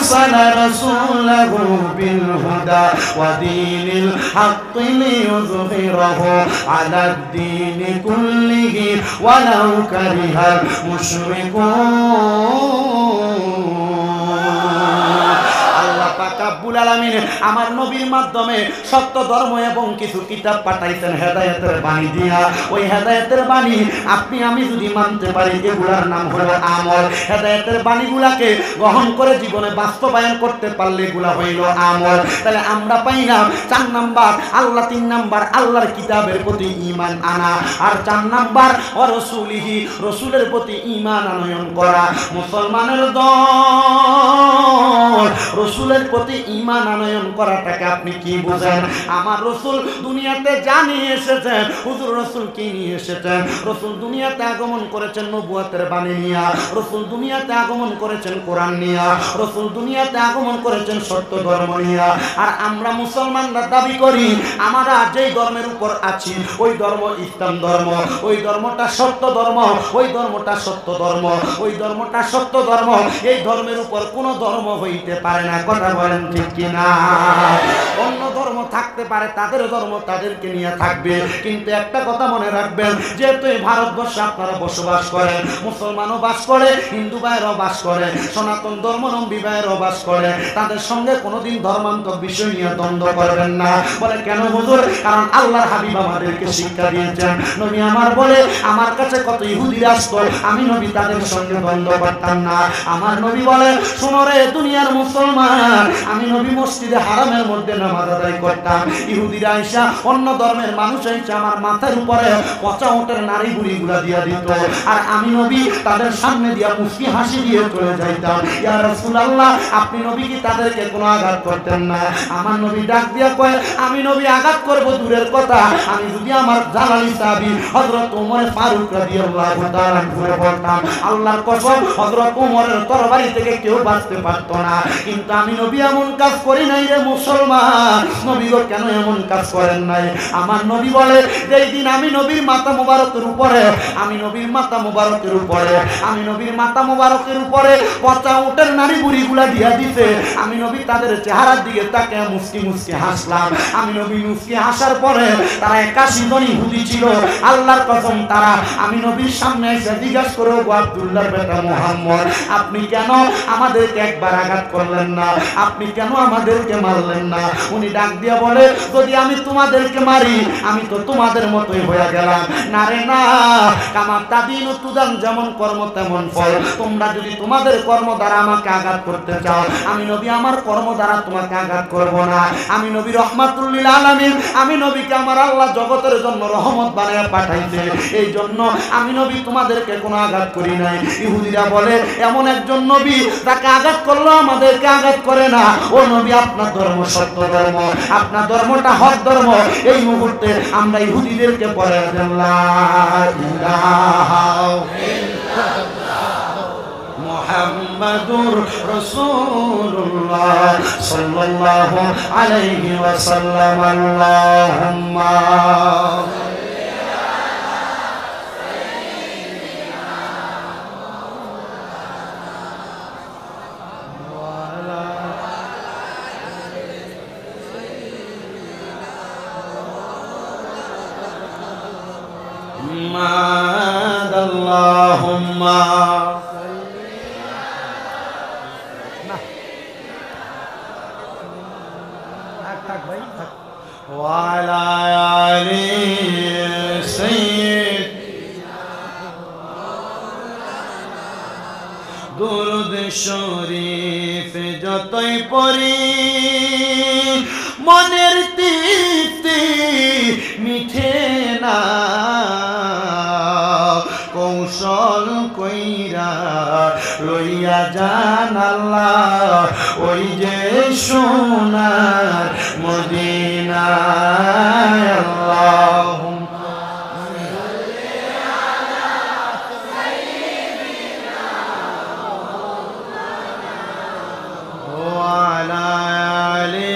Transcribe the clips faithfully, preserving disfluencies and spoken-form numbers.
আরসালা রাসূলাহু বিল হুদা ওয়া দীনিল হাক্কি লিইয়ুযহিরাহু আলাদ দীনি কুল্লিহি ওয়ালাউ কারিহাল মুশরিকুন। রব্বুল আলামিন আমার নবীর মাধ্যমে সত্য ধর্ম এবং কিছু কিতাব পাঠাইছেন হেদায়েতের বাণী দিয়া। ওই হেদায়েতের বাণী আপনি আমি যদি মানতে পারি, এগুলার নাম হলো আমল। হেদায়েতের বাণীগুলাকে গ্রহণ করে জীবনে বাস্তবায়ন করতে পারলে এগুলা হইল আমল। তাহলে আমরা পাই না চার নাম্বার আল্লাহ, তিন নাম্বার আল্লাহর কিতাবের প্রতি ঈমান আনা, আর চার নাম্বার ও রাসূলিহি রাসূলের প্রতি ঈমান আনয়ন করা। মুসলমানের দল রাসূলের প্রতি ঈমান আনয়ন করাটাকে আপনি কি বুঝেন? আমার রাসূল দুনিয়াতে জানিয়ে এসেছেন, হুজুর রাসূল কি নিয়ে এসেছেন? রাসূল দুনিয়াতে আগমন করেছেন নবুয়তের বাণী নিয়ে, রাসূল দুনিয়াতে আগমন করেছেন কোরআন নিয়ে, রাসূল দুনিয়াতে আগমন করেছেন সত্য ধর্ম নিয়ে। আর আমরা মুসলমানরা দাবি করি আমরা যেই ধর্মের উপর আছি ওই ধর্ম ইসলাম ধর্ম, ওই ধর্মটা সত্য ধর্ম, ওই ধর্মটা সত্য ধর্ম, ওই ধর্মটা সত্য ধর্ম। এই ধর্মের উপর কোনো ধর্ম হইতে পারে না। কথা বলেন ঠিক কিনা? অন্য ধর্ম থাকতে পারে, তাদের ধর্ম তাদেরকে নিয়ে থাকবে, কিন্তু একটা কথা মনে রাখবেন, যেহেতু এই ভারতবর্ষে আপনারা বসবাস করেন, মুসলমানও বাস করে, হিন্দু ভাইয়েরও বাস করে, সনাতন ধর্মাবলম্বী ভাইয়েরও বাস করে, তাদের সঙ্গে কোনোদিন ধর্মান্তর বিষয় নিয়ে দ্বন্দ্ব করবেন না। বলে কেন হুজুর? কারণ আল্লাহর হাবিব আমাদেরকে শিক্ষা দিয়েছেন। নবী আমার বলে আমার কাছে কত ইহুদিরা আসতো, আমি নবী তাদের সঙ্গে দ্বন্দ্ব করতাম না। আমার নবী বলে শোনো রে দুনিয়ার মুসলমান, আমি নবী মসজিদে হারামের মধ্যে নামাজ আদায় করতাম, ইহুদিরা আইসা অন্য ধর্মের মানুষ আইসা আমার মাথার উপরে পচা ওটের নারী বুড়িগুলা দিয়া দিত, আর আমি নবী তাদের সামনে দিয়া মুস্কি হাসি দিয়ে চলে যাইতাম। ইয়া রাসূলুল্লাহ, আপনি নবী কি তাদেরকে কোনো আঘাত করতেন না? আমার নবী ডাক দিয়া কয় আমি নবী আঘাত করব দূরের কথা, আমি যদি আমার জালালি সাহাবী হযরত ওমর ফারুক রাদিয়াল্লাহু তাআলা ঘুরে বলতাম আল্লাহর কসম হযরত ওমরের তরবারি থেকে কেউ বাঁচতে পারতো না। কিন্তু আমি নবী এমন কাজ করি নাই রে মুসলমান। নবী গো কেন এমন কাজ করেন নাই? আমার নবী বলে যেই দিন আমি নবীর মাথা মুবারকের উপরে আমি নবীর মাথা মুবারকের উপরে আমি নবীর মাথা মুবারকের উপরে পচা উটের নারী বুড়িগুলা দিয়া দিতে, আমি নবী তাদের চেহারার দিকে তাকে মুস্কি মুস্কি হাসলাম। আমি নবী মুস্কি হাসার পরে তারা একাশি জন ইহুদি ছিল, আল্লাহর কসম তারা আমি নবীর সামনে এসে জিজ্ঞাসা করে গো আব্দুল্লাহর বেটা মুহাম্মদ, আপনি কেন আমাদেরকে একবার আঘাত করলেন না? আপনি কেন আমাদেরকে মারলেন না? উনি ডাক দিয়া বলে যদি আমি তোমাদেরকে মারি আমি তো তোমাদের মতোই হয়ে গেলাম। না রে না, কামার তাদিন তুদান, যেমন কর্ম তেমন ফল। তোমরা যদি তোমাদের কর্ম দ্বারা আমাকে আঘাত করতে চাও, আমি নবী আমার কর্ম দ্বারা তোমাকে আঘাত করব না। আমি নবী রহমাতুল লিল আলামিন, আমি নবীকে আমার আল্লাহ জগতের জন্য রহমত বানায় পাঠাইছে, এই জন্য আমি নবী তোমাদেরকে কোনো আঘাত করি নাই। ইহুদিরা বলে এমন একজন নবী তাকে আঘাত করলো আমাদেরকে আঘাত করে না। ও নবী আপনার ধর্ম সত্য ধর্ম, আপনার ধর্মটা হক ধর্ম। এই মুহূর্তে আমরা ইহুদিদেরকে পড়ে দেন লা ইলাহা ইল্লাল্লাহ মুহাম্মাদুর রাসূলুল্লাহ সাল্লাল্লাহু আলাইহি ওয়াসাল্লাম। আল্লাহুম্মা Allahumma wa ala ali sayyidina durud sharif যতই পড়ি মনের তৃপ্তি মিঠে না, কৌশল কইরা লইয়া যান আল্লাহ ওই যে সোনার মদিনা। আল্লাহুম্মা সাল্লি আলা সাইয়্যিদিনা ওয়া আলা আলি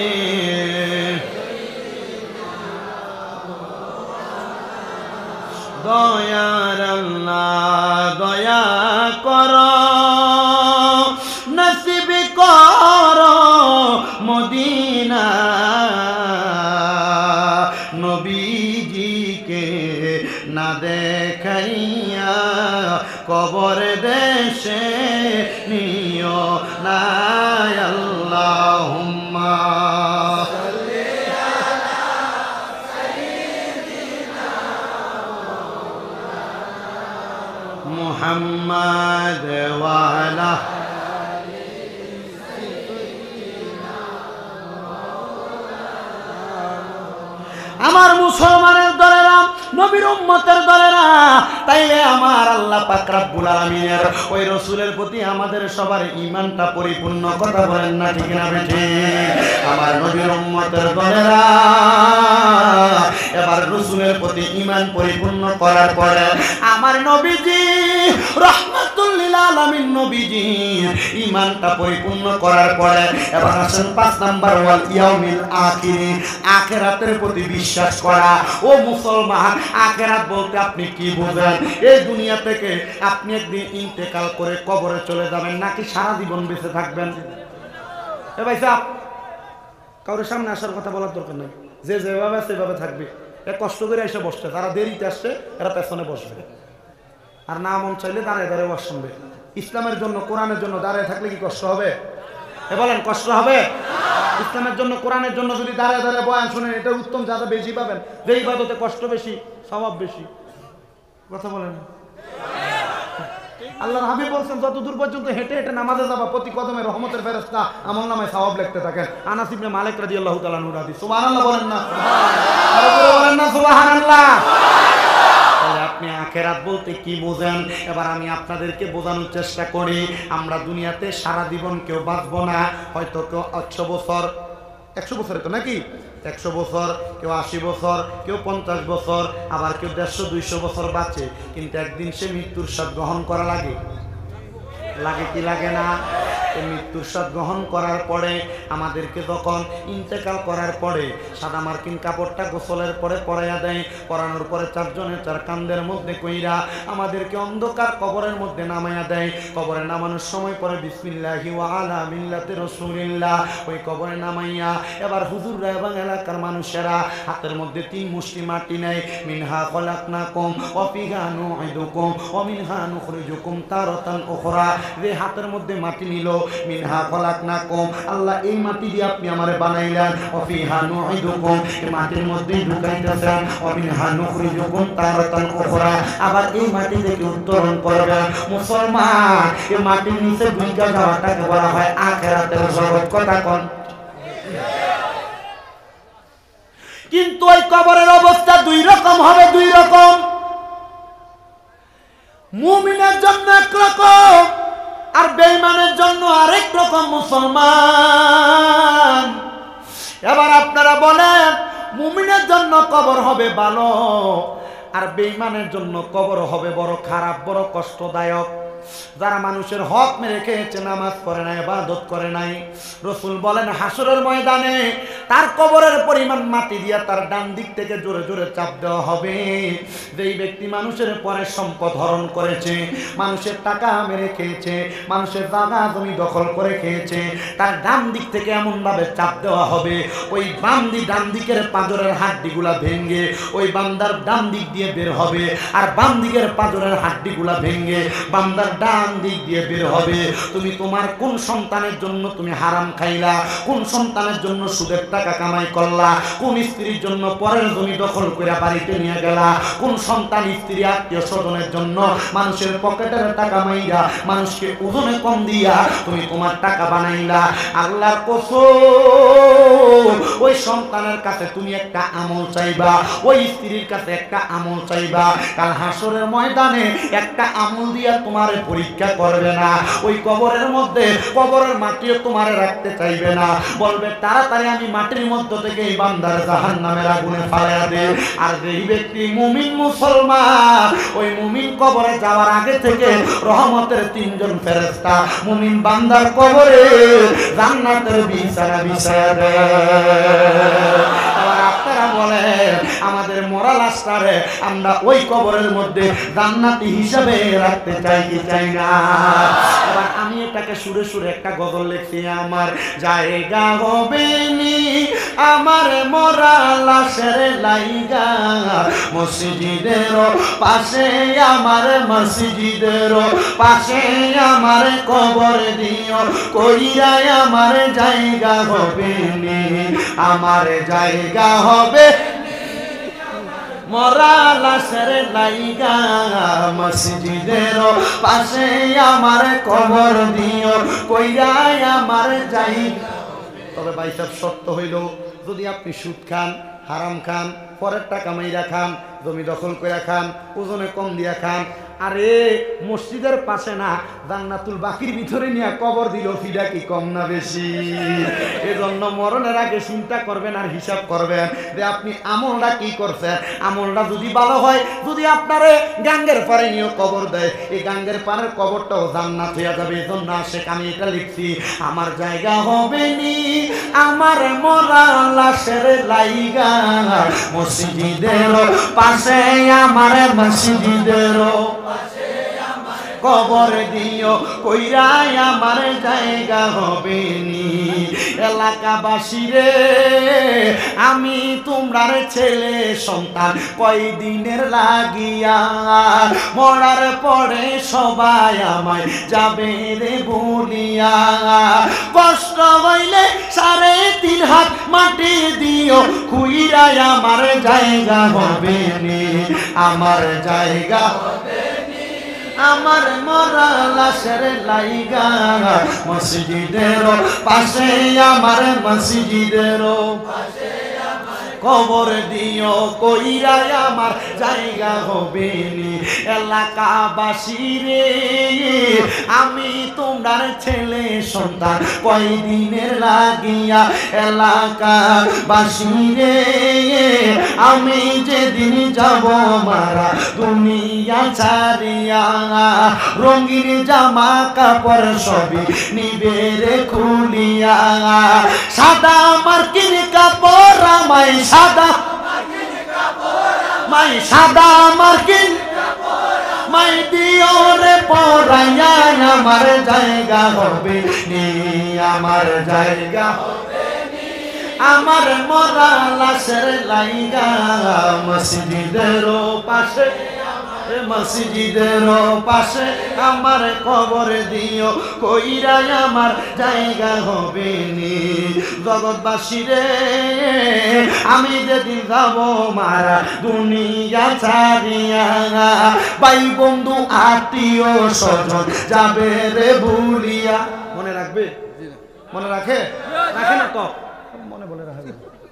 দয়ার আল্লাহ দয়া কর নসিব কর নিও না আল্লাহুম্মা মুহাম্মাদ ওয়া আলা আমার মুসলমানের দলেরা নবীর উম্মতের দলেরা তাইলে আমার আল্লাহ পাক রব্বুল আলামিনের ওই রাসূলের প্রতি আমাদের সবার ঈমানটা পরিপূর্ণ কথা বলেন না ঠিক না বেঠিক আমার নবীর উম্মতের দলেরা এবার রাসূলের প্রতি ঈমান পরিপূর্ণ করার পরে আমার নবীজি রাহমাতুল লিল আলামিন নবীজি ঈমানটা পরিপূর্ণ করার পরে এবার আসেন পাঁচ নাম্বার ওয়াল ইয়াউমিল আখির আখিরাতের প্রতি বিশ্বাস করা ও মুসলমান আখিরাত বলতে আপনি কি বুঝেন এই দুনিয়া থেকে আপনি একদিন ইন্তেকাল করে কবরে চলে যাবেন নাকি সারা জীবন বেঁচে থাকবেন এ ভাই সাহেব কারোর সামনে আসার কথা বলার দরকার নেই যে যেভাবে সেভাবে থাকবে এ কষ্ট করে এসে বসছে তারা দেরিতে আসছে এরা পেছনে বসবে আর না মন চাইলে দাঁড়ায় দাঁড়ায় ওয়াজ শুনবে ইসলামের জন্য কোরআনের জন্য দাঁড়ায় থাকলে কি কষ্ট হবে এ বলেন কষ্ট হবে ইসলামের জন্য কোরআনের জন্য যদি দাঁড়ায় দাঁড়ায় বয়ান শুনেন এটা উত্তম যাতে বেশি পাবেন যে ইবাদতে কষ্ট বেশি স্বভাব বেশি কথা বলেন আল্লাহর হাবিব বলছেন যত দূর পর্যন্ত হেঁটে হেঁটে নামাজে যাবা প্রতি কদমে রহমতের ফেরেশতা আমলনামায় সওয়াব লিখতে থাকেন আনাস ইবনে মালিক রাদিয়াল্লাহু তাআলা আনহু হাদিস সুবহানাল্লাহ বলেন না আরে বলেন না সুবহানাল্লাহ তাহলে আপনি আখিরাত বলতে কি বোঝেন এবার আমি আপনাদেরকে বোঝানোর চেষ্টা করি আমরা দুনিয়াতে সারা জীবন কেউ বাঁচবো না হয়তো কেউ একশো বছর একশো বছরে তো নাকি একশো বছর কেউ আশি বছর কেউ পঞ্চাশ বছর আবার কেউ দেড়শো দুইশো বছর বাঁচে কিন্তু একদিন সে মৃত্যুর স্বাদ গ্রহণ করা লাগে লাগে কি লাগে না মৃত্যুর স্বাদ গ্রহণ করার পরে আমাদেরকে যখন ইন্তেকাল করার পরে সাদা মার্কিন কাপড়টা গোসলের পরে পরাইয়া দেয় পরানোর পরে চারজনের চার কান্দের মধ্যে কইরা আমাদেরকে অন্ধকার কবরের মধ্যে নামাইয়া দেয় কবরে নামানোর সময় পরে বিসমিল্লাহি ওয়া আলা মিল্লাতি রাসূলিল্লাহ ওই কবরে নামাইয়া এবার হুজুররা এবং এলাকার মানুষেরা হাতের মধ্যে তিন মুষ্টি মাটি নেয় মিনহা খলাকনাকুম ওয়া ফিহা নুঈদুকুম ওয়া মিনহা নুখরিজুকুম তারাতান উখরা যে হাতের মধ্যে মাটি নিল মিনহা খলাকনাকুম আল্লাহ এই মাটি দিয়ে আপনি আমারে বানাইলেন ওয়া ফিহা নুঈদুকুম এই মাটির মধ্যে ঢুকাইতেছেন ওয়া মিনহা নুখরিজুকুম তারাতান উখরা আবার এই মাটি থেকে উত্তরণ করবেন মুসলমান এই মাটির নিচে ঢুকা যাওয়াটাকে বলা হয় আখিরাতের জগৎ কথা কোন কিন্তু ওই কবরের অবস্থা দুই রকম হবে দুই রকম মুমিনের জন্য এক রকম আর বেঈমানের জন্য আরেক রকম মুসলমান এবার আপনারা বলেন মুমিনের জন্য কবর হবে ভালো আর বেঈমানের জন্য কবর হবে বড় খারাপ বড় কষ্টদায়ক যারা মানুষের হক মেরে খেয়েছে নামাজ পড়ে নাই ইবাদত করে নাই রাসূল বলেন হাসরের ময়দানে তার কবরের পরিমাণ মাটি দিয়া তার ডান দিক থেকে জোরে জোরে চাপ দেওয়া হবে যেই ব্যক্তি মানুষের পরে সম্পদ হরণ করেছে মানুষের টাকা মেরে খেয়েছে মানুষের জায়গা জমি দখল করে খেয়েছে তার ডান দিক থেকে এমন ভাবে চাপ দেওয়া হবে ওই বাম দিক ডান দিকের পাঁজরের হাড্ডিগুলা ভেঙে ওই বান্দার ডান দিক দিয়ে বের হবে আর বাম দিকের পাঁজরের হাড্ডিগুলা ভেঙে বান্দার ডান দিক দিয়ে বের হবে তুমি তোমার কোন সন্তানের জন্য তুমি হারাম খাইলা কোন সন্তানের জন্য সুদের টাকা কামাই করলা কোন স্ত্রীর জন্য পরের জমি দখল করে বাড়িতে নিয়ে গেলা কোন সন্তান স্ত্রী আত্মীয় স্বজনের জন্য মানুষের পকেটের টাকা মাইরা মানুষকে ওজনে কম দিয়া তুমি তোমার টাকা বানাইলা আল্লাহর কসম ওই সন্তানের কাছে তুমি একটা আমল চাইবা ওই স্ত্রীর কাছে একটা আমল চাইবা কাল হাসরের ময়দানে একটা আমল দিয়া তোমার পরীক্ষা করবে না ওই কবরের মধ্যে কবরের মাটিও তোমারে রাখতে চাইবে না বলবে তাড়াতাড়ি আমি মাটির মধ্য থেকে এই বান্দার জাহান্নামের আগুনে ফালাইয়া দে আর যেই ব্যক্তি মুমিন মুসলমান ওই মুমিন কবরে যাওয়ার আগে থেকে রহমতের তিনজন ফেরেশতা মুমিন বান্দার কবরে জান্নাতের বিছানা বিছায়া দেয়। আবার আপনারা আল্লাহ বলে আমাদের মরা লাশটারে আমরা ওই কবরের মধ্যে জান্নাতি হিসাবে রাখতে চাই কি চাই না? এবার আমি এটাকে সুরে সুরে একটা গজল লিখছি। আমার জায়গা হবে নি আমার মরা লাশের লাইগা, মসজিদের পাশে আমার মসজিদের পাশে আমার কবর দিও, কইরাই আমার জায়গা হবে নি, আমার জায়গা হবে মরা লাশের লাইগা, মসজিদের পাশে আমার কবর দিও, কইরাই আমার জায়গা। তবে ভাই সাহেব সত্য হইল যদি আপনি সুদ খান, হারাম খান, পরের টাকা মাইরা খান, জমি দখল করে খান, ওজনে কম দিয়া খান, আরে মসজিদের পাশে না জান্নাতুল বাকির ভিতরে নিয়ে কবর দিল, ফিডা কি কম না বেশি? এজন্য মরণের আগে চিন্তা করবেন আর হিসাব করবেন যে আপনি আমলটা কি করছেন। আমলটা যদি ভালো হয়, যদি আপনারে গাঙ্গের পারে নিয়ে কবর দেয়, এই গাঙ্গের পাড়ের কবরটাও জান্নাত হয়ে যাবে। এজন্য আশেক আমি এটা লিখছি, আমার জায়গা হবে নি আমার মরা লাশের লাইগা, মসজিদের পাশে আমার মসজিদের কবর দিও, কইরাই আমার জায়গা হবে নি। এলাকাবাসী রে আমি তোমরার ছেলে সন্তান কয়দিনের লাগিয়া, মরার পরে সবাই আমায় যাবে রে বলিয়া, কষ্ট হইলে সাড়ে তিন হাত মাটি দিও, কইরাই আমার জায়গা হবে নি, আমার জায়গা হবে আমার মরা লাশের লাইগা, মসজিদের পাশে আমার মসজিদের কবর দিও, কইরাই আমার জায়গা হবে নি। এলাকাবাসী রে আমি তোমার ছেলে সন্তান কয়দিনের লাগিয়া, এলাকাবাসী রে আমি যেদিন যাব মারা দুনিয়া ছাড়িয়া, রঙিন জামা কাপড় সবই নিবে রে খুলিয়া, সাদা মার্কিন কাপড় আমায় সাদা মাই সাদা মার্কিন মাই দিও রে পরাইয়া, আমার জায়গা হবে নি, আমার জায়গা হবে নি, আমার মরা লাশের লাইগা, মসজিদের পাশে মসজিদের পাশে আমার কবর দিও, কইরাই আমার জায়গা হবে নি। জগৎবাসী রে আমি যেদিন যাব মারা দুনিয়া ছাড়িয়া, ভাই বন্ধু আত্মীয় স্বজন যাবে রে ভুলিয়া। মনে রাখবে? মনে রাখে? রাখে না তো মনে বলে রাখবে।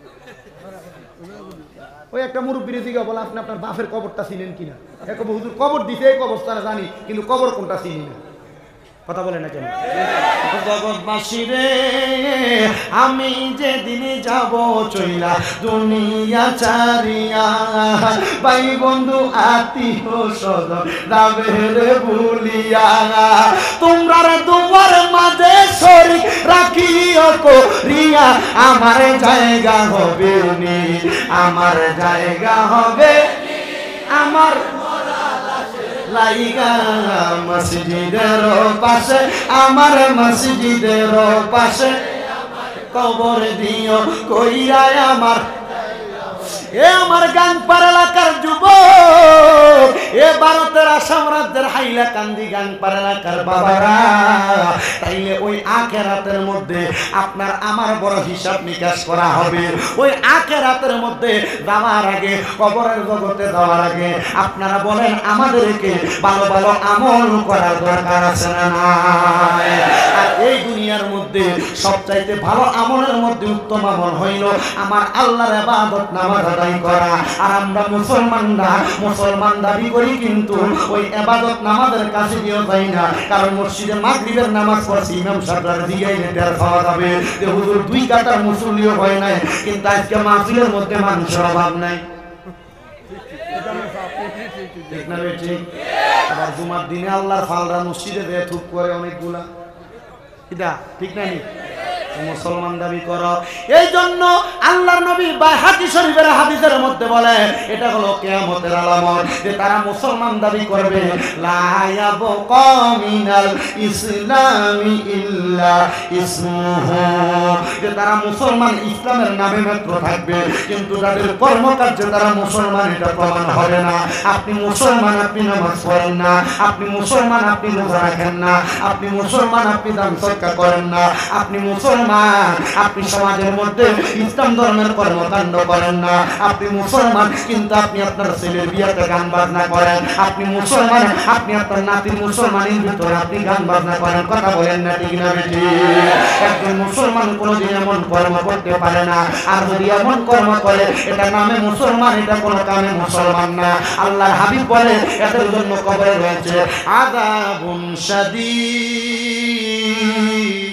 ওই একটা মুরব্বীর দিকে বলে আপনি আপনার বাপের কবরটা চিনেন কিনা? এক হুজুর কবর দিতে কবরস্থানে জানি, কিন্তু কবর কোনটা চিনি না। কথা বলে না কেন? জগৎবাসী রে আমি যেদিন যাব চইলা দুনিয়া ছাড়িয়া, ভাই বন্ধু আত্মীয় স্বজন যাবে রে ভুলিয়া, তোমরা দুয়ার মাঝে শরীক রাখিও করিয়া, আমার জায়গা হবে নি, আমার জায়গা হবে আমার লাইগা, মসজিদের পাশে আমার মসজিদের পাশে কবর দিও, কইরাই আমার এ আমার গাংপাড়া এলাকার যুবক, এ ভারতের আসাম রাজ্যের হাইলাকান্দি গাংপাড়া এলাকার বাবারা, তাইলে ওই আখেরাতের মধ্যে আপনার আমার বড় হিসাব নিকাশ করা হবে। ওই আখেরাতের মধ্যে যাওয়ার আগে, কবরের জগতে যাওয়ার আগে আপনারা বলেন আমাদেরকে ভালো ভালো আমল করার দরকার আছে না নাই? আর এই দুনিয়ার মধ্যে সবচাইতে ভালো আমলের মধ্যে উত্তম আমল হইল আমার আল্লাহর ইবাদত নামাজ আদায় করা। আর আমরা মুসলমানরা মুসলমান দাবি করি, কিন্তু ওই ইবাদত নামাজের কাছে দিয়েও যাই না, কারণ মসজিদে মাগরিবের নামাজ পড়ছি ইমাম সাহেবরা দিগাই নেটার খাওয়া যাবে যে হুজুর দুই কাটার মুসল্লিও হয় নাই, কিন্তু আজকে মাহফিলের মধ্যে মানুষের অভাব নাই। ঠিক না ঠিক? আবার জুমার দিনে আল্লাহর ফালরা মসজিদে বেয়ে থুপ করে অনেকগুলা, এটা ঠিক না? মুসলমান দাবি করো। এই জন্য আল্লাহর নবী বাইহাকি শরীফের হাদিসের মধ্যে বলে এটা হলো কিয়ামতের আলামত যে তারা মুসলমান দাবি করবে, লা ইয়াবকা মিনাল ইসলামি ইল্লা ইসমুহু, যে তারা মুসলমান ইসলামের নামে মাত্র থাকবে, কিন্তু তাদের কর্মকার্যে তারা মুসলমান এটা প্রমাণ হবে না। আপনি মুসলমান, আপনি নামাজ পড়েন না, আপনি মুসলমান, আপনি রোজা রাখেন না, আপনি মুসলমান, আপনি দান সদকা করেন না, আপনি মুসলমান, আপনি সমাজের মধ্যে ইসলাম ধর্মের কর্মকাণ্ড করেন না, আপনি মুসলমান কিন্তু আপনি আপনার ছেলের বিয়েতে গান বাজনা করেন, আপনি মুসলমান, আপনি আপনার নাতির মুসলমানের ভিতরে আপনি গান বাজনা করেন। কথা বলেন না ঠিক না বেটি? একজন মুসলমান কোনোদিন এমন কর্ম করতে পারে না, আর যদি এমন কর্ম করে এটা নামে মুসলমান, এটা কোনো কামে মুসলমান না। আল্লাহর হাবিব বলে এদের জন্য কবরে রয়েছে আযাবুন শাদীদ,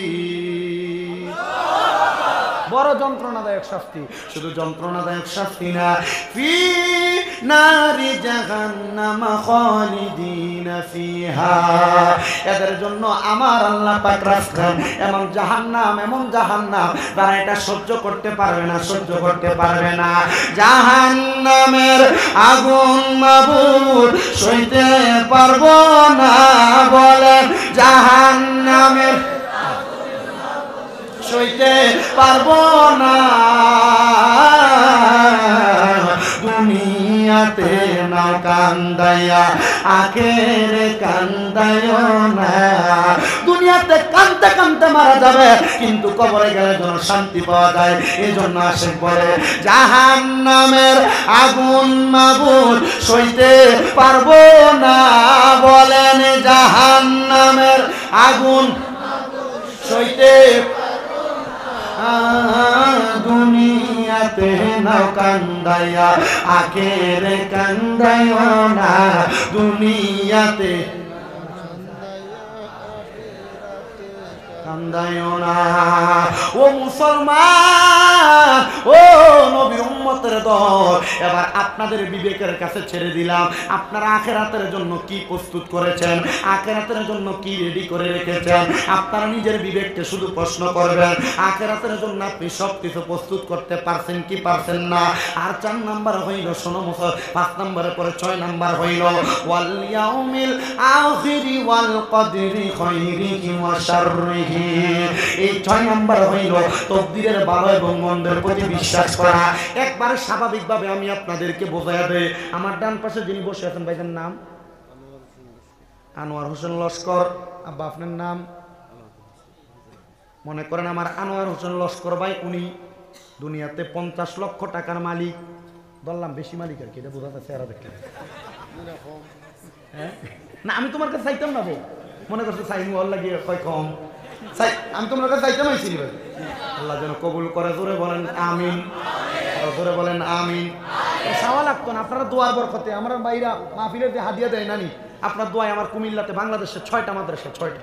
বড় যন্ত্রণাদায়ক শাস্তি। শুধু যন্ত্রণাদায়ক শাস্তি না, ফি নারি জাহান্নাম খালিদিনা ফিহা, এদের জন্য আমার আল্লাহ পাক রাখছেন এমন জাহান্নাম, এমন জাহান্নাম তারা এটা সহ্য করতে পারবে না, সহ্য করতে পারবে না। জাহান্নামের আগুন মাবুদ সইতে পারবো না, বলেন জাহান্নামের সইতে পারবো না, দুনিয়াতে না কান্দাইয়া আখেরে কান্দাইও না। দুনিয়াতে কান্দতে কান্দতে মারা যাবে, কিন্তু কবরে গেলে যেন শান্তি পাওয়া যায়। এই জন্য আশিক বলে জাহান্নামের আগুন মাবুদ সইতে পারবো না, বলেন জাহান্নামের আগুন সইতে দুনিয়াতে না কান্দাইয়া আখেরে কান্দাইও না, দুনিয়াতে কান্দাইও না। ও মুসলমান, ও নবীর উম্মতের দল, এবার আপনাদের বিবেকের কাছে ছেড়ে দিলাম, আপনারা আখিরাতের জন্য কি প্রস্তুত করেছেন, আখিরাতের জন্য কি রেডি করে রেখেছেন। আপনারা নিজের বিবেককে শুধু প্রশ্ন করবেন, আখিরাতের জন্য আপনি সব কিছু প্রস্তুত করতে পারছেন কি পারছেন না। আর চার নাম্বার হইল, শোনো মুসল, পাঁচ নাম্বারের পরে ছয় নাম্বার হইল ওয়াল ইয়াউমিল আখিরি ওয়াল কদরি খাইরিহি ওয়া শাররিহি। এই ছয় নাম্বার হইল তকদিরের ভালো এবং মন্দের প্রতি বিশ্বাস করা। একবারে স্বাভাবিকভাবে আমি আপনাদেরকে বোঝাই দেই। আমার ডান পাশে যিনি বসে আছেন ভাইজান নাম আনোয়ার হোসেন লস্কর। আব্বা আপনার নাম? মনে করেন আমার আনোয়ার হোসেন লস্কর ভাই, উনি দুনিয়াতে পঞ্চাশ লক্ষ টাকার মালিক। বললাম বেশি মালিক আর কি, এটা বোঝা যাচ্ছে চেহারা দেখলে। হ্যাঁ না, আমি তোমার কাছে চাইতাম না বউ, মনে করছো চাই মল লাগিয়ে কয় কম চাই, আমি তোমার কাছে চাইতাম আইছি ভাই। আল্লাহ যেন কবুল করে, জোরে বলেন আমিন, জোরে বলেন আমিন। চাওয়া লাগতো না, আপনারা দোয়ার বরকতে আমার বাইরা মাহফিলের যে হাদিয়া দেয় নানি, আপনার দোয়ায় আমার কুমিল্লাতে বাংলাদেশে ছয়টা মাদ্রাসা, ছয়টা।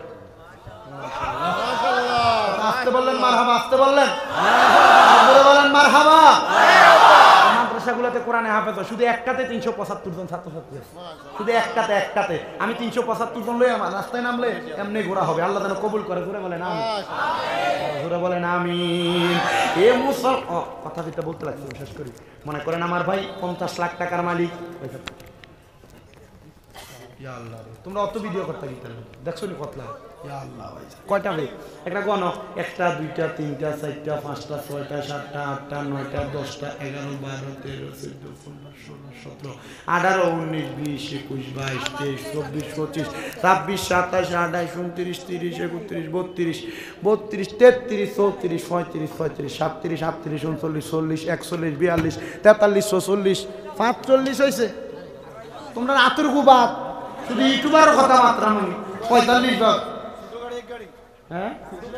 আসতে বললেন মারহাবা, আসতে বললেন, জোরে বলেন মারহাবা। মাদ্রাসাগুলোতে কোরআনে হাফেজ, শুধু একটাতে তিনশো পঁচাত্তর জন ছাত্রছাত্রী আছে, শুধু একটাতে একটাতে। আমি তিনশো পঁচাত্তর জন লই আমার রাস্তায় নামলে এমনি ঘোরা হবে। আল্লাহ যেন কবুল করে, ঘুরে বলেন আমিন, ঘুরে বলেন আমিন। এ মুসল কথা যেটা বলতে লাগছে শেষ করি। মনে করেন আমার ভাই পঞ্চাশ লাখ টাকার মালিক, তোমরা অত ভিডিও করতে গিয়ে দেখছো নি কত লাখ কয়টা ভাই? একটা গণ, একটা দুইটা তিনটা চারটা পাঁচটা ছয়টা সাতটা আটটা নয়টা দশটা এগারো বারো তেরো চোদ্দ পনেরো ষোলো সতেরো আঠারো উনিশ বিশ একুশ বাইশ তেইশ চব্বিশ পঁচিশ ছাব্বিশ সাতাশ আঠাইশ উনত্রিশ তিরিশ একত্রিশ বত্রিশ বত্রিশ তেত্রিশ চৌত্রিশ পঁয়ত্রিশ ছয়ত্রিশ সাতত্রিশ আটত্রিশ উনচল্লিশ চল্লিশ একচল্লিশ বিয়াল্লিশ তেতাল্লিশ চৌচল্লিশ পাঁচচল্লিশ হয়েছে। তোমরা আতরকু বাদ, শুধু ইউটিউবার কথা মাত্রা নয়, পঁয়তাল্লিশ বাদ। হ্যাঁ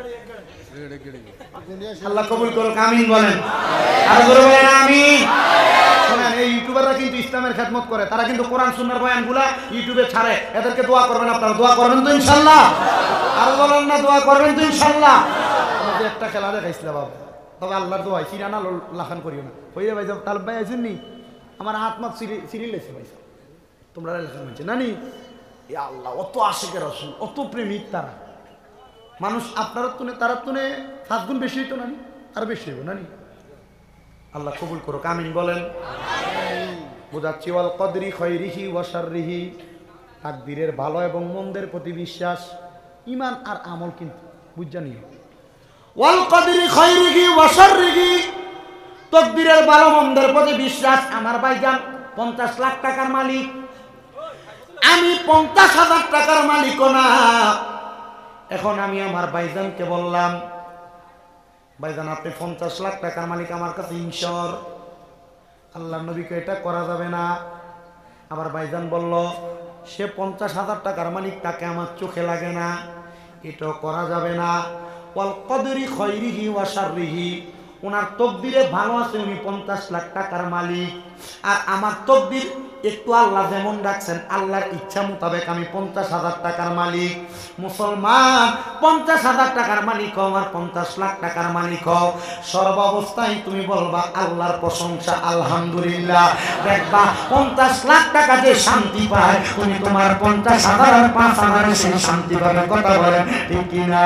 আল্লাহ কবুল করুক, আমিন বলেন, আর জোরে বলেন আমিন। শুনেন, এই ইউটিউবাররা কিন্তু ইসলামের খেদমত করে, তারা কিন্তু কোরআন সুন্নাহর বয়ানগুলা ইউটিউবে ছাড়ে। এদেরকে দোয়া করবেন, আপনারা দোয়া করবেন তো ইনশাআল্লাহ? আর বলেন না দোয়া করবেন তো ইনশাআল্লাহ? আমাদের একটা খেলা দেখাইছিল বাবা, তবে আল্লাহর দোয়াই সিরানা লাখান করিও না। হইরে ভাই যাব তালব ভাই আছেন নি, আমার হাত মাত সিরিল লেছে ভাই, তোমরা লেখা হয়েছে নানি। আল্লাহ, অত আশিকের রসুল, অত প্রেমিক তারা। মানুষ আপনারা তুনে তারা তুনে সাত গুণ বেশি হইতো না, আর বেশি হইব না। আল্লাহ কবুল করুক, আমিন বলেন। বুঝাচ্ছি ওয়াল কদরি খৈরিহি ওয়া শাররিহি, তাকদীরের ভালো এবং মন্দের প্রতি বিশ্বাস, ঈমান আর আমল কিন্তু বুঝা নিও। ওয়াল কদরি খৈরিহি ওয়া শাররিহি, তাকদীরের ভালো মন্দের প্রতি বিশ্বাস। আমার ভাইজান পঞ্চাশ লাখ টাকার মালিক, আমি পঞ্চাশ হাজার টাকার মালিকও না। এখন আমি আমার ভাইজানকে বললাম, ভাইজান আপনি পঞ্চাশ লাখ টাকার মালিক, আমার কাছে ইনশর। আল্লাহ নবীকে এটা করা যাবে না। আবার ভাইজান বলল সে পঞ্চাশ হাজার টাকার মালিক, তাকে আমার চোখে লাগে না, এটাও করা যাবে না। ওয়াল কদরি খৈরিহি ওয়া শাররিহি, ওনার তকদিরে ভালো আছে, উনি পঞ্চাশ লাখ টাকার মালিক, আর আমার তকদির একটু আল্লাহ যেমন ডাকছেন আল্লাহর ইচ্ছা মোতাবেক আমি পঞ্চাশ হাজার টাকার মালিক। মুসলমান পঞ্চাশ হাজার টাকার মালিক হও আর পঞ্চাশ লাখ টাকার মালিক হও, সর্বাবস্থায় তুমি বলবা আল্লাহর প্রশংসা আলহামদুলিল্লাহ। দেখবা পঞ্চাশ লাখ টাকা যে শান্তি পায়, তুমি তোমার পঞ্চাশ হাজার আর পাঁচ হাজারে সেই শান্তি পাবে। কথা বলেন ঠিক কিনা?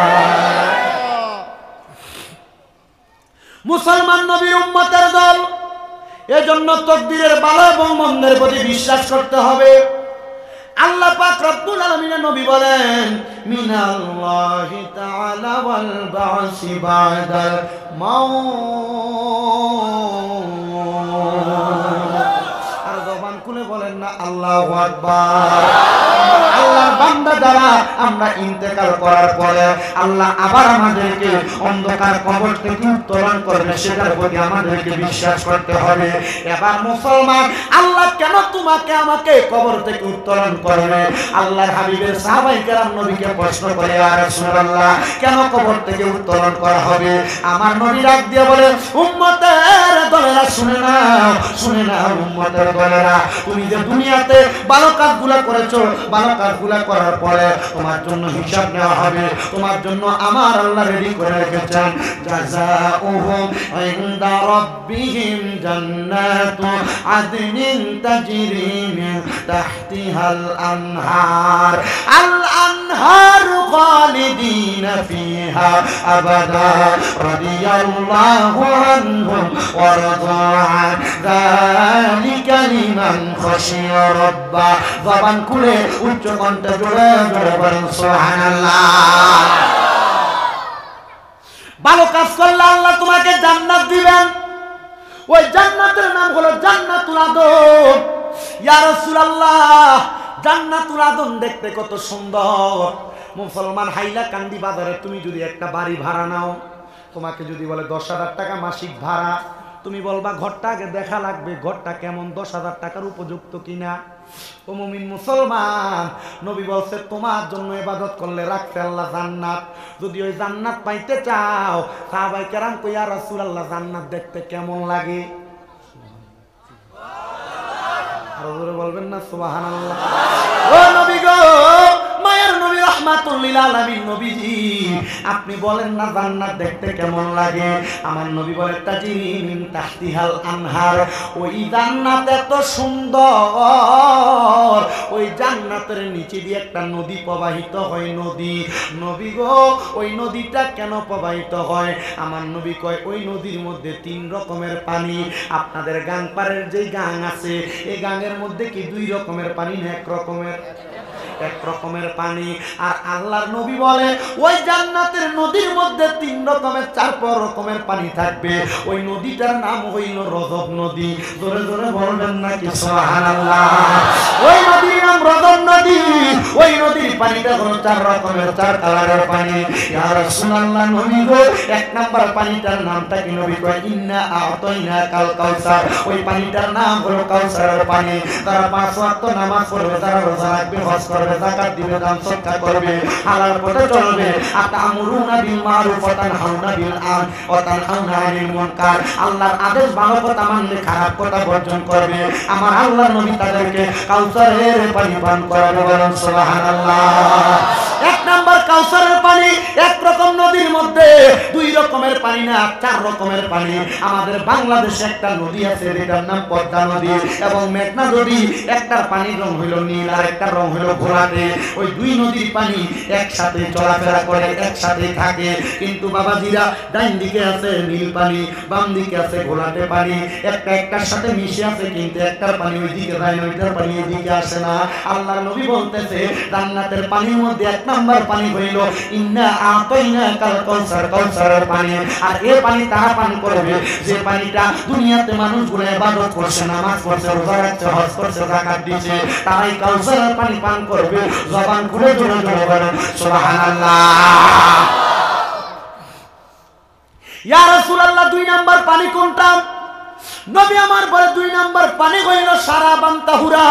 মুসলমান নবীর উম্মতের দল, এজন্য তাকদীরের ভালো এবং মন্দের প্রতি বিশ্বাস করতে হবে। আল্লাহ পাক রব্বুল আলামিনের নবী বলেন মিনাল্লাহি তাআলা ওয়াল বা'সি বা'দাল মাউত। আর জবান খুলে বলেন না আল্লাহু আকবার। আল্লাহর বান্দা যারা আমরা ইন্তেকাল করার পরে আল্লাহ আবার আমাদেরকে অন্ধকার কবর থেকে উত্তোলন করবে, সেটার প্রতি আমাদেরকে বিশ্বাস করতে হবে। এবার মুসলমান, আল্লাহ কেন তোমাকে আমাকে কবর থেকে উত্তোলন করবে? আল্লাহর হাবিবের সাহাবায়ে কেরাম নবীকে প্রশ্ন করে, ইয়া রাসূলুল্লাহ কেন কবর থেকে উত্তোলন করা হবে? আমার নবী ডাক দিয়ে বলে, উম্মতের দলেরা শুনে নাও, শুনে নাও উম্মতের দলেরা, তুমি যে দুনিয়াতে ভালো কাজগুলো করেছো, ভালো কাজগুলো করার পরে তোমার জন্য হিসাব নেওয়া হবে। তোমার জন্য আমার আল্লাহ রেডি করে রেখেছেন, জাযাউহুম ইনদা রাব্বিহিম জান্নাতু আদনিন তাজরি মিন তাহতিহাল আনহার, আল আনহার খালিদিনা ফিহা আবাদা রাদিয়াল্লাহু আনহুম ওয়া রাদা'আন যালিকা লিমান খাশিয়া রাব্বা। জবান খুলে উচ্চ কণ্ঠে জোরে জোরে বলেন সুবহানাল্লাহ। ভালো কাজ করলে আল্লাহ তোমাকে জান্নাত দিবেন। ওই জান্নাতের নাম হলো জান্নাতুল আদন। ইয়া রাসূলুল্লাহ, জান্নাতুল আদন দেখতে কত সুন্দর। মুসলমান, হাইলাকান্দি বাজারে তুমি যদি একটা বাড়ি ভাড়া নাও, তোমাকে যদি বলে দশ হাজার টাকা মাসিক ভাড়া, তুমি বলবা ঘরটা আগে দেখা লাগবে, ঘরটা কেমন, দশ হাজার টাকার উপযুক্ত কিনা। ও মুমিন মুসলমান, নবী বলছে তোমার জন্য ইবাদত করলে রাখতে আল্লাহ জান্নাত। যদি ওই জান্নাত পাইতে চাও, সাহাবায়ে কেরাম কই, ইয়া রাসূলুল্লাহ জান্নাত দেখতে কেমন লাগে? আর জোরে বলবেন না সুবহানাল্লাহ। ও নবী গো, মায়ের নবী রাহমাতুল লিল আলামিন নবীজি, আপনি বলেন না জান্নাত দেখতে কেমন লাগে? আমার নবী বলে তাজরি মিন তাহতিহাল আনহার, ওই জান্নাত এত সুন্দর, ওই জান্নাতের নিচে দিয়ে একটা নদী প্রবাহিত হয়। নদী, নবী গো ওই নদীটা কেন প্রবাহিত হয়? আমার নবী কয় ওই নদীর মধ্যে তিন রকমের পানি। আপনাদের গাং পাড়ের যে গাং আছে, এই গাঙের মধ্যে কি দুই রকমের পানি না এক রকমের? এক রকমের পানি। আর আল্লাহর নবী বলে ওই জান্নাতের নদীর মধ্যে তিন রকমের চার পাঁচ রকমের পানি থাকবে। ওই নদীটার নাম হইল রজব নদী। জোরে জোরে বলবেন নাকি সুবহানাল্লাহ? ওই নদীর নাম রজব নদী। ওই নদীর পানিটা হলো চার রকমের, চার কালারের পানি। ইয়া রাসূলুল্লাহ, নবী গো এক নাম্বার পানিটার নামটা কি? নবী কয় ইন্না আ'তাইনা কাল কাউসার। ওই পানিটার নাম হলো কাউসারের পানি। তারা পাঁচ ওয়াক্ত নামাজ পড়বে, তারা রোজা রাখবে, হজ করবে, যাকাত দিবে, দান সদকা করবে, হালাল পথে চলবে। আতামুরুনা বিল মারুফ ওয়া তানহাউনা বিল আন ওয়া তানহাউনা আনিল মুনকার। আল্লাহর আদেশ ভালো কথা মানলে খারাপ কথা বর্জন করবে। আমার আল্লাহর নবী তাদেরকে কাউসারের পানি পান করাবে। বলেন সুবহানাল্লাহ। এক নাম্বার কাউসারের পানি, এক রকম নদীর মধ্যে দুই রকমের পানি না, চার রকমের পানি। আমাদের বাংলাদেশে একটা নদী আছে যেটার নাম পদ্মা নদী এবং মেঘনা নদী। একটার পানির রং হইল নীল আর একটার রং হইল ঘোলাটে। ওই দুই নদীর পানি একসাথে চলাফেরা করে, একসাথে থাকে। কিন্তু বাবাজিরা, ডাইন দিকে আছে নীল পানি, বাম দিকে আছে ঘোলাটে পানি। একটা একটার সাথে মিশে আছে, কিন্তু একটার পানি ওই দিকে যায় না, ওইটার পানি এদিকে আসে না। আল্লাহর নবী বলতেছে জান্নাতের পানির মধ্যে এক নাম্বার পানি হইল ইন্না আতাইনা কাল কাউসার, কাউসারের পানি। আর এই পানি তারা পান করবে যে পানিটা দুনিয়াতে মানুষগুলো ইবাদত করছে, নামাজ পড়ছে, রোজা রাখছে, হজ করছে, যাকাত দিচ্ছে, তারাই কাউসারের পানি পান করবে। জবান খুলে জোরে জোরে বলেন সুবহানাল্লাহ। ইয়া রাসূলুল্লাহ, দুই নাম্বার পানি কোনটা? নবী আমার বলে দুই নাম্বার পানি হইল শারাবান তাহুরা।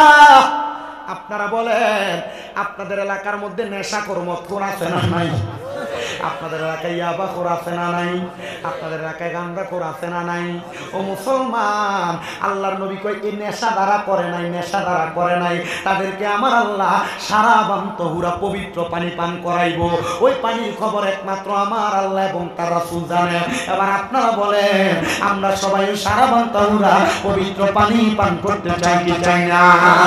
আপনারা বলেন আপনাদের এলাকার মধ্যে নেশাখোর মদখোর আছে না নাই? আপনাদের এলাকায় ইয়াবাখোর আছে না নাই? আপনাদের এলাকায় গাঁজাখোর আছে না নাই? ও মুসলমান, আল্লাহর নবী কয় এই নেশা দ্বারা করে নাই, নেশা দ্বারা করে নাই, তাদেরকে আমার আল্লাহ শারাবান তাহুরা পবিত্র পানি পান করাইব। ওই পানির খবর একমাত্র আমার আল্লাহ এবং তার রাসূল জানে। এবার আপনারা বলেন আমরা সবাই শারাবান তাহুরা পবিত্র পানি পান করতে চাই কি চাই না?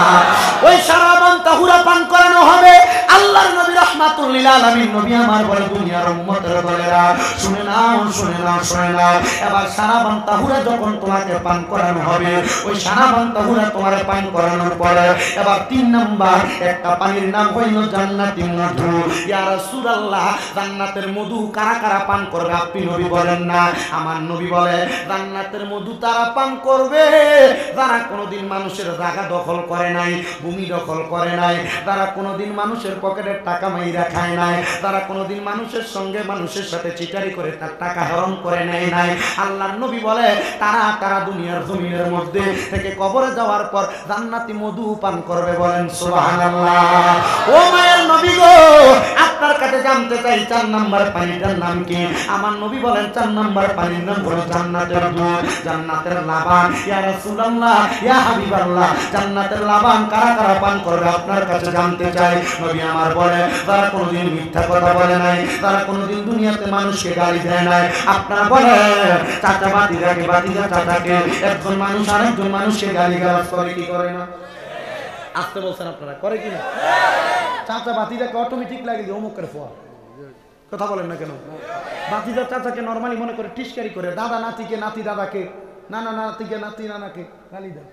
ওই শারাবান তাহুরা পান করানো হবে। আল্লাহর নবী রাহমাতুল লিল আলামিন নবী আমার বলে দুনিয়ার উম্মতের বলেরা শুনে নাও, শুনে নাও, শুনে নাও। এবার শারাবান তাহুরা যখন তোমাকে পান করানো হবে, ওই শারাবান তাহুরা তোমার পান করানোর পরে এবার তিন নাম্বার একটা পানির নাম হইল জান্নাতি মধু। ইয়া রাসূলুল্লাহ, জান্নাতের মধু কারা কারা পান করবে আপনি নবী বলেন না? আমার নবী বলে জান্নাতের মধু তারা পান করবে যারা কোনোদিন মানুষের জায়গা দখল করে নাই, ভূমি দখল করে নাই, যারা কোনোদিন মানুষের পকেটের টাকা মাইরা খায় নাই, যারা কোনোদিন মানুষের সঙ্গে মানুষের সাথে চিটারি করে তার টাকা হরণ করে নেয় নাই। আল্লাহর নবী বলে তারা তারা দুনিয়ার জমিনের মধ্যে থেকে কবরে যাওয়ার পর জান্নাতি মধু পান করবে। বলেন সুবহানাল্লাহ। ও মায়ের নবী গো, আপনার কাছে জানতে চাই চার নাম্বার পানিটার নাম কি? আমার নবী বলেন চার নাম্বার পানির নাম হলো জান্নাতের দুধ, জান্নাতের লাবান। ইয়া রাসূলুল্লাহ, ইয়া হাবিবাল্লাহ, জান্নাতের লাবান কারা কারা পান করবে আপনার কাছে জানতে চাই। নবী আমার বলে যারা কোনোদিন মিথ্যা কথা বলে নাই, তারা কোনোদিন দুনিয়াতে মানুষকে গালি দেয় নাই। আপনারা বলে চাচা বাতিজাকে, বাতিজা চাচাকে, একজন মানুষ আরেকজন মানুষকে গালি গালাজ করে কি করে না? আসতে বলছেন আপনারা, করে কি না? চাচা বাতিজাকে অটোমেটিক লাগে যে অমুক করে ফোয়া। কথা বলেন না কেন? বাতিজা চাচাকে নরমালি মনে করে টিস্কারি করে, দাদা নাতিকে, নাতি দাদাকে, নানা নাতিকে, নাতি নানাকে গালি দেয়।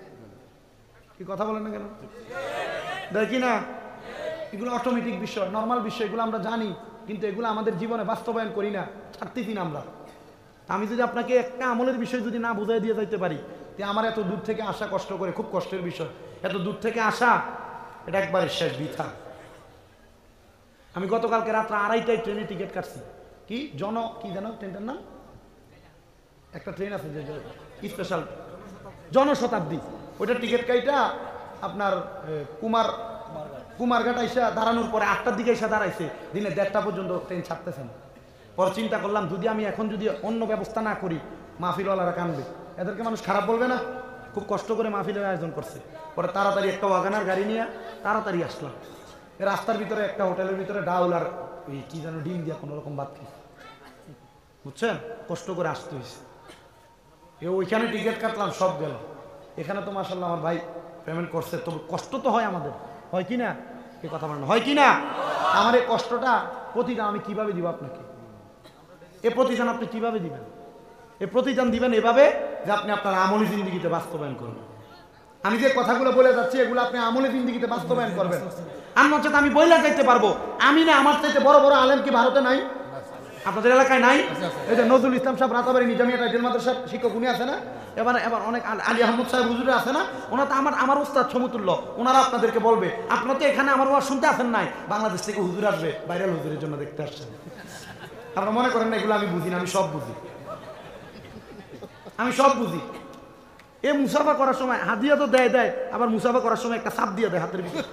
কি কথা বলেন না কেন? দেখি না, এগুলো অটোমেটিক বিষয়, নর্মাল বিষয়, এগুলো আমরা জানি, কিন্তু এগুলো আমাদের জীবনে বাস্তবায়ন করি না, ছাড়তেছি না আমরা। আমি যদি আপনাকে একটা আমলের বিষয় যদি না বুঝাই দিয়ে যাইতে পারি, যে আমার এত দূর থেকে আসা কষ্ট করে, খুব কষ্টের বিষয়, এত দূর থেকে আসা এটা একবারে শেষ বৃথা। আমি গতকালকে রাত্রে আড়াইটায় ট্রেনে টিকিট কাটছি। কি জন কি জানো ট্রেনটার নাম? একটা ট্রেন আছে যে স্পেশাল জনশতাব্দী, ওইটার টিকিট কাইটা আপনার কুমার কুমারঘাট আইসা দাঁড়ানোর পরে আটটার দিকে এসে দাঁড়াইছে, দিনে দেড়টা পর্যন্ত ট্রেন ছাড়তেছেন। পরে চিন্তা করলাম যদি আমি এখন যদি অন্য ব্যবস্থা না করি মাহফিলওয়ালারা কানবে, এদেরকে মানুষ খারাপ বলবে না? খুব কষ্ট করে মাহফিলের আয়োজন করছে। পরে তাড়াতাড়ি একটা ওয়াগানার গাড়ি নিয়ে তাড়াতাড়ি আসলাম। রাস্তার ভিতরে একটা হোটেলের ভিতরে ডাউল আর ওই কি যেন ডিম দিয়া কোনো রকম বাদ খেয়ে, বুঝছেন, কষ্ট করে আসতে হয়েছে। এ ওইখানে টিকিট কাটলাম, সব গেল। এখানে তো মাশাআল্লাহ আমার ভাই পেমেন্ট করছে, তবে কষ্ট তো হয় আমাদের, হয় কি না? এই কথা বলেন, হয় কি না? আমার এই কষ্টটা প্রতিদান আমি কিভাবে দিব আপনাকে? এ প্রতিদান আপনি কিভাবে দিবেন? এ প্রতিদান দিবেন এভাবে যে আপনি আপনার আমলি জিন্দিগিতে বাস্তবায়ন করবেন। আমি যে কথাগুলো বলে যাচ্ছি এগুলো আপনি আমলি জিন্দিগিতে বাস্তবায়ন করবেন। আর নচেত আমি বইলা যাইতে পারবো, আমি না আমার চাইতে বড় বড় আলেম কি ভারতে নাই? আপনাদের এলাকায় নাই? এই যে নজরুল ইসলাম সাহেব রাতাবাড়ি নিজামিয়া টাইটেল মাদ্রাসার শিক্ষক উনি আছে না? এবার এবার অনেক আলী আহমদ সাহেব হুজুরে আছে না? ওনারা তো আমার আমার উস্তাদ সমতুল্য। ওনারা আপনাদেরকে বলবে আপনারা তো এখানে আমার ওয়াজ শুনতে আসেন নাই, বাংলাদেশ থেকে হুজুর আসবে, ভাইরাল হুজুরের জন্য দেখতে আসছেন। আপনারা মনে করেন না এগুলো আমি বুঝি না? আমি সব বুঝি, আমি সব বুঝি। এ মুসাফা করার সময় হাদিয়া তো দেয় দেয়, আবার মুসাফা করার সময় একটা চাপ দিয়ে দেয় হাতের ভিতরে।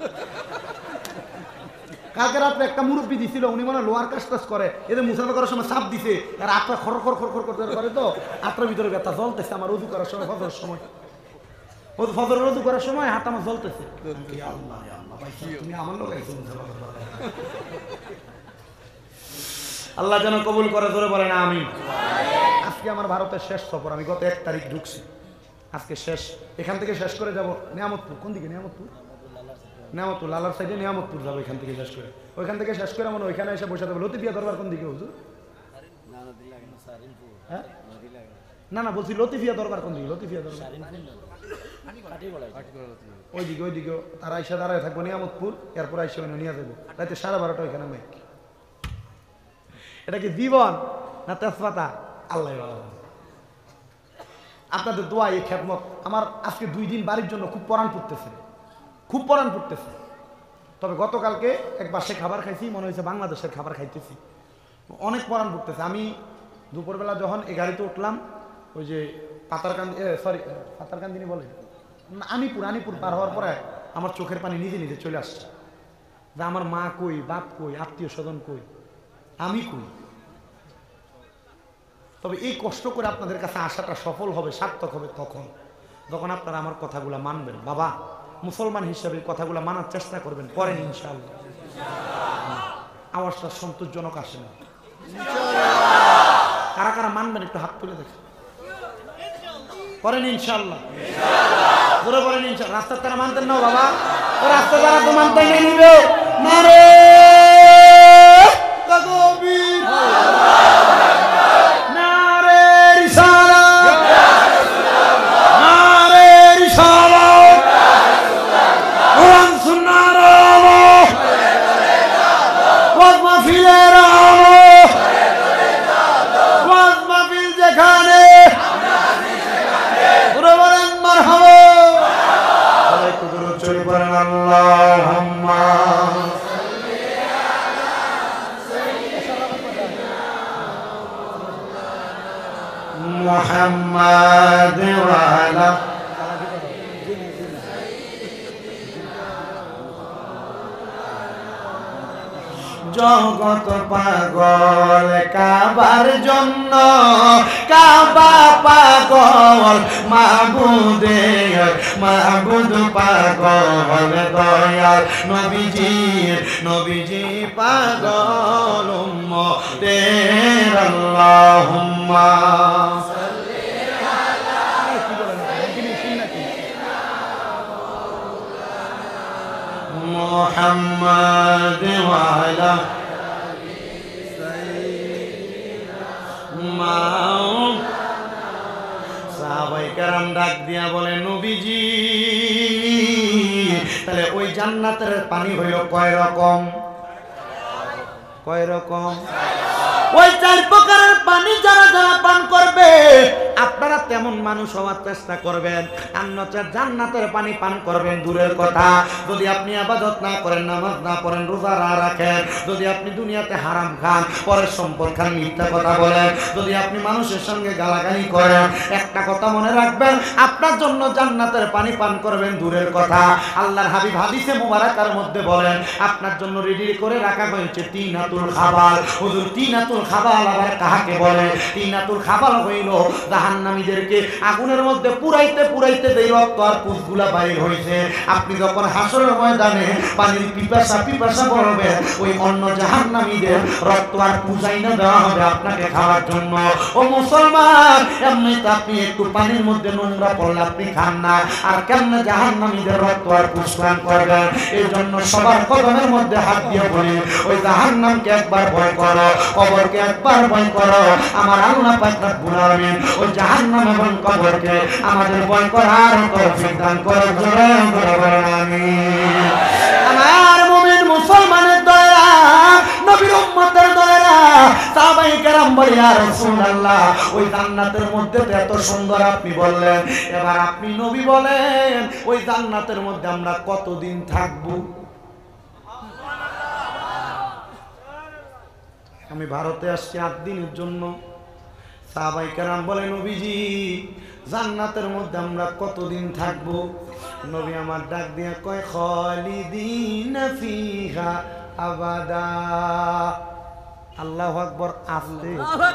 কালকে রাত্রে একটা মুরব্বী দিছিল, উনি মনে লোয়ার কাজ টাজ করে, এদের মুসাফা করার সময় চাপ দিছে, আর আত্মা খর খর খর খর করে তো আত্মার ভিতরে ব্যথা জ্বলতেছে। আমার উজু করার সময়, ফজরের সময়, ফজরের উজু করার সময় হাত আমার জ্বলতেছে। আল্লাহ যেন কবুল করে, ধরে বলেন আমিন। আজকে আমার ভারতের শেষ সফর, আমি গত এক তারিখ ঢুকছি, আজকে শেষ। এখান থেকে শেষ করে যাব নিয়ামতপুর। কোন দিকে? নিয়ামতপুর, নিয়ামতপুর লালার সাইডে নিয়ামতপুর যাবো, এখান থেকে শেষ করে। ওইখান থেকে শেষ করে মানে ওইখানে এসে বসে যাবো। লতিফিয়া দরবার কোন দিকে হুজুর? হ্যাঁ না না বলছি লতিফিয়া দরবার কোন দিকে? লতিফিয়া দরবার ওইদিকে, ওইদিকে তারা আইসা দাঁড়ায় থাকবো নিয়ামতপুর, এরপর আইসা নিয়ে যাবো রাতে সাড়ে বারোটা ওইখানে মাইক। এটা কি জীবন না তেজপাতা? আল্লাহ আপনাদের দোয়া এই খেদমত। আমার আজকে দুই দিন বাড়ির জন্য খুব পরাণ পড়তেছে, খুব পরাণ পড়তেছে। তবে গতকালকে এক বাসে খাবার খাইছি, মনে হয়েছে বাংলাদেশের খাবার খাইতেছি, অনেক পরাণ পড়তেছে। আমি দুপুরবেলা যখন এই গাড়িতে উঠলাম, ওই যে পাতারকান্দি, সরি পাতারকান্দিনি বলে আনিপুর, আনিপুর পার হওয়ার পরে আমার চোখের পানি নিজে নিজে চলে আসছে যে আমার মা কই, বাপ কই, আত্মীয় স্বজন কই, আমি কই। তবে এই কষ্ট করে আপনাদের কাছে আসাটা সফল হবে, সার্থক হবে তখন যখন আপনারা আমার কথাগুলো মানবেন। বাবা মুসলমান হিসেবে কথাগুলো মানার চেষ্টা করবেন, করেন ইনশাআল্লাহ। আওয়াজটা সন্তোষজনক আসে না। কারা কারা মানবেন একটু হাত তুলে দেখেন, করেন ইনশাআল্লাহ, জোরে বলেন ইনশাআল্লাহ। রাস্তার তারা মানতেন না বাবা, ও রাস্তা তারা তো মানতে নিবে না রে। জগত পাগল কাবার জন্য, কাবা পাগল মাবুদের, মাবুদ পাগল দয়াল নবীজি, নবীজি পাগল উম্মতের। আল্লাহুম্মা মুহাম্মাদ ওয়া আলা সাইয়্যিদিনা। সাহাবায়ে কেরাম ডাক দিয়া বলে নবীজি, তাহলে ওই জান্নাতের পানি হইল কয় রকম? কয় রকম? ওই চার প্রকারের পানি যারা যারা পান করবে, আপনারা তেমন মানুষ হওয়ার চেষ্টা করবেন। অন্যথা জান্নাতের পানি পান করবেন দূরের কথা, যদি আপনি ইবাদত না করেন, নামাজ না পড়েন, রোজা না রাখেন, যদি আপনি দুনিয়াতে হারাম খান, পরের সম্পদ খান, মিথ্যা কথা বলেন, যদি আপনি মানুষের সঙ্গে গালাগালি করেন, একটা কথা মনে রাখবেন, আপনার জন্য জান্নাতের পানি পান করবেন দূরের কথা। আল্লাহর হাবিব হাদিসে মুবারাকার মধ্যে বলেন, আপনার জন্য রেডি করে রাখা হয়েছে তিনাতুল খাবাল। হুজুর তিনাতুল খাবাল আবার কাহাকে বলে? তিনাতুল খাবাল হইল জাহান্নামীদেরকে আগুনের মধ্যে পুরাইতে পুরাইতে যেই রক্ত আর পুষগুলা বাইর হইছে, আপনি যখন হাসরের ময়দানে পানির পিপাসা পিপাসা করবে, ওই অন্য জাহান্নামীদের রক্ত আর পুষাই না দেওয়া হবে আপনাকে খাওয়ার জন্য। ও মুসলমান, এমনিতে আপনি একটু পানির মধ্যে নোংরা পড়লে আপনি খান না, আর কেমনে জাহান্নামীদের রক্ত আর পুষপান করবেন? এই জন্য সবার কদমের মধ্যে হাত দিয়ে বলি, ওই জাহান্নামকে একবার ভয় করো, কবরকে একবার ভয় করো। আমার আল্লাহ পাক রব্বুল আলামিন ওই জাহান্নাম এবং কবরকে আমাদের ভয় করার তৌফিক দান করুন, জোরে জোরে বলেন আমিন। আমার মুমিন মুসলমানের দলেরা, নবীর উম্মতের দলেরা, সাহাবায়ে কেরাম বলে ইয়া রাসূলুল্লাহ, ওই জান্নাতের মধ্যে তো এত সুন্দর আপনি বললেন, এবার আপনি নবী বলেন ওই জান্নাতের মধ্যে আমরা কতদিন থাকবো? আমি ভারতে আসছি আট দিনের জন্য। সাহাবায়ে কেরাম বলে নবীজি জান্নাতের মধ্যে আমরা কতদিন থাকবো? নবী আমার ডাক দিয়া কয় খালিদিনা ফিহা আবাদা। আল্লাহু আকবার। আসলে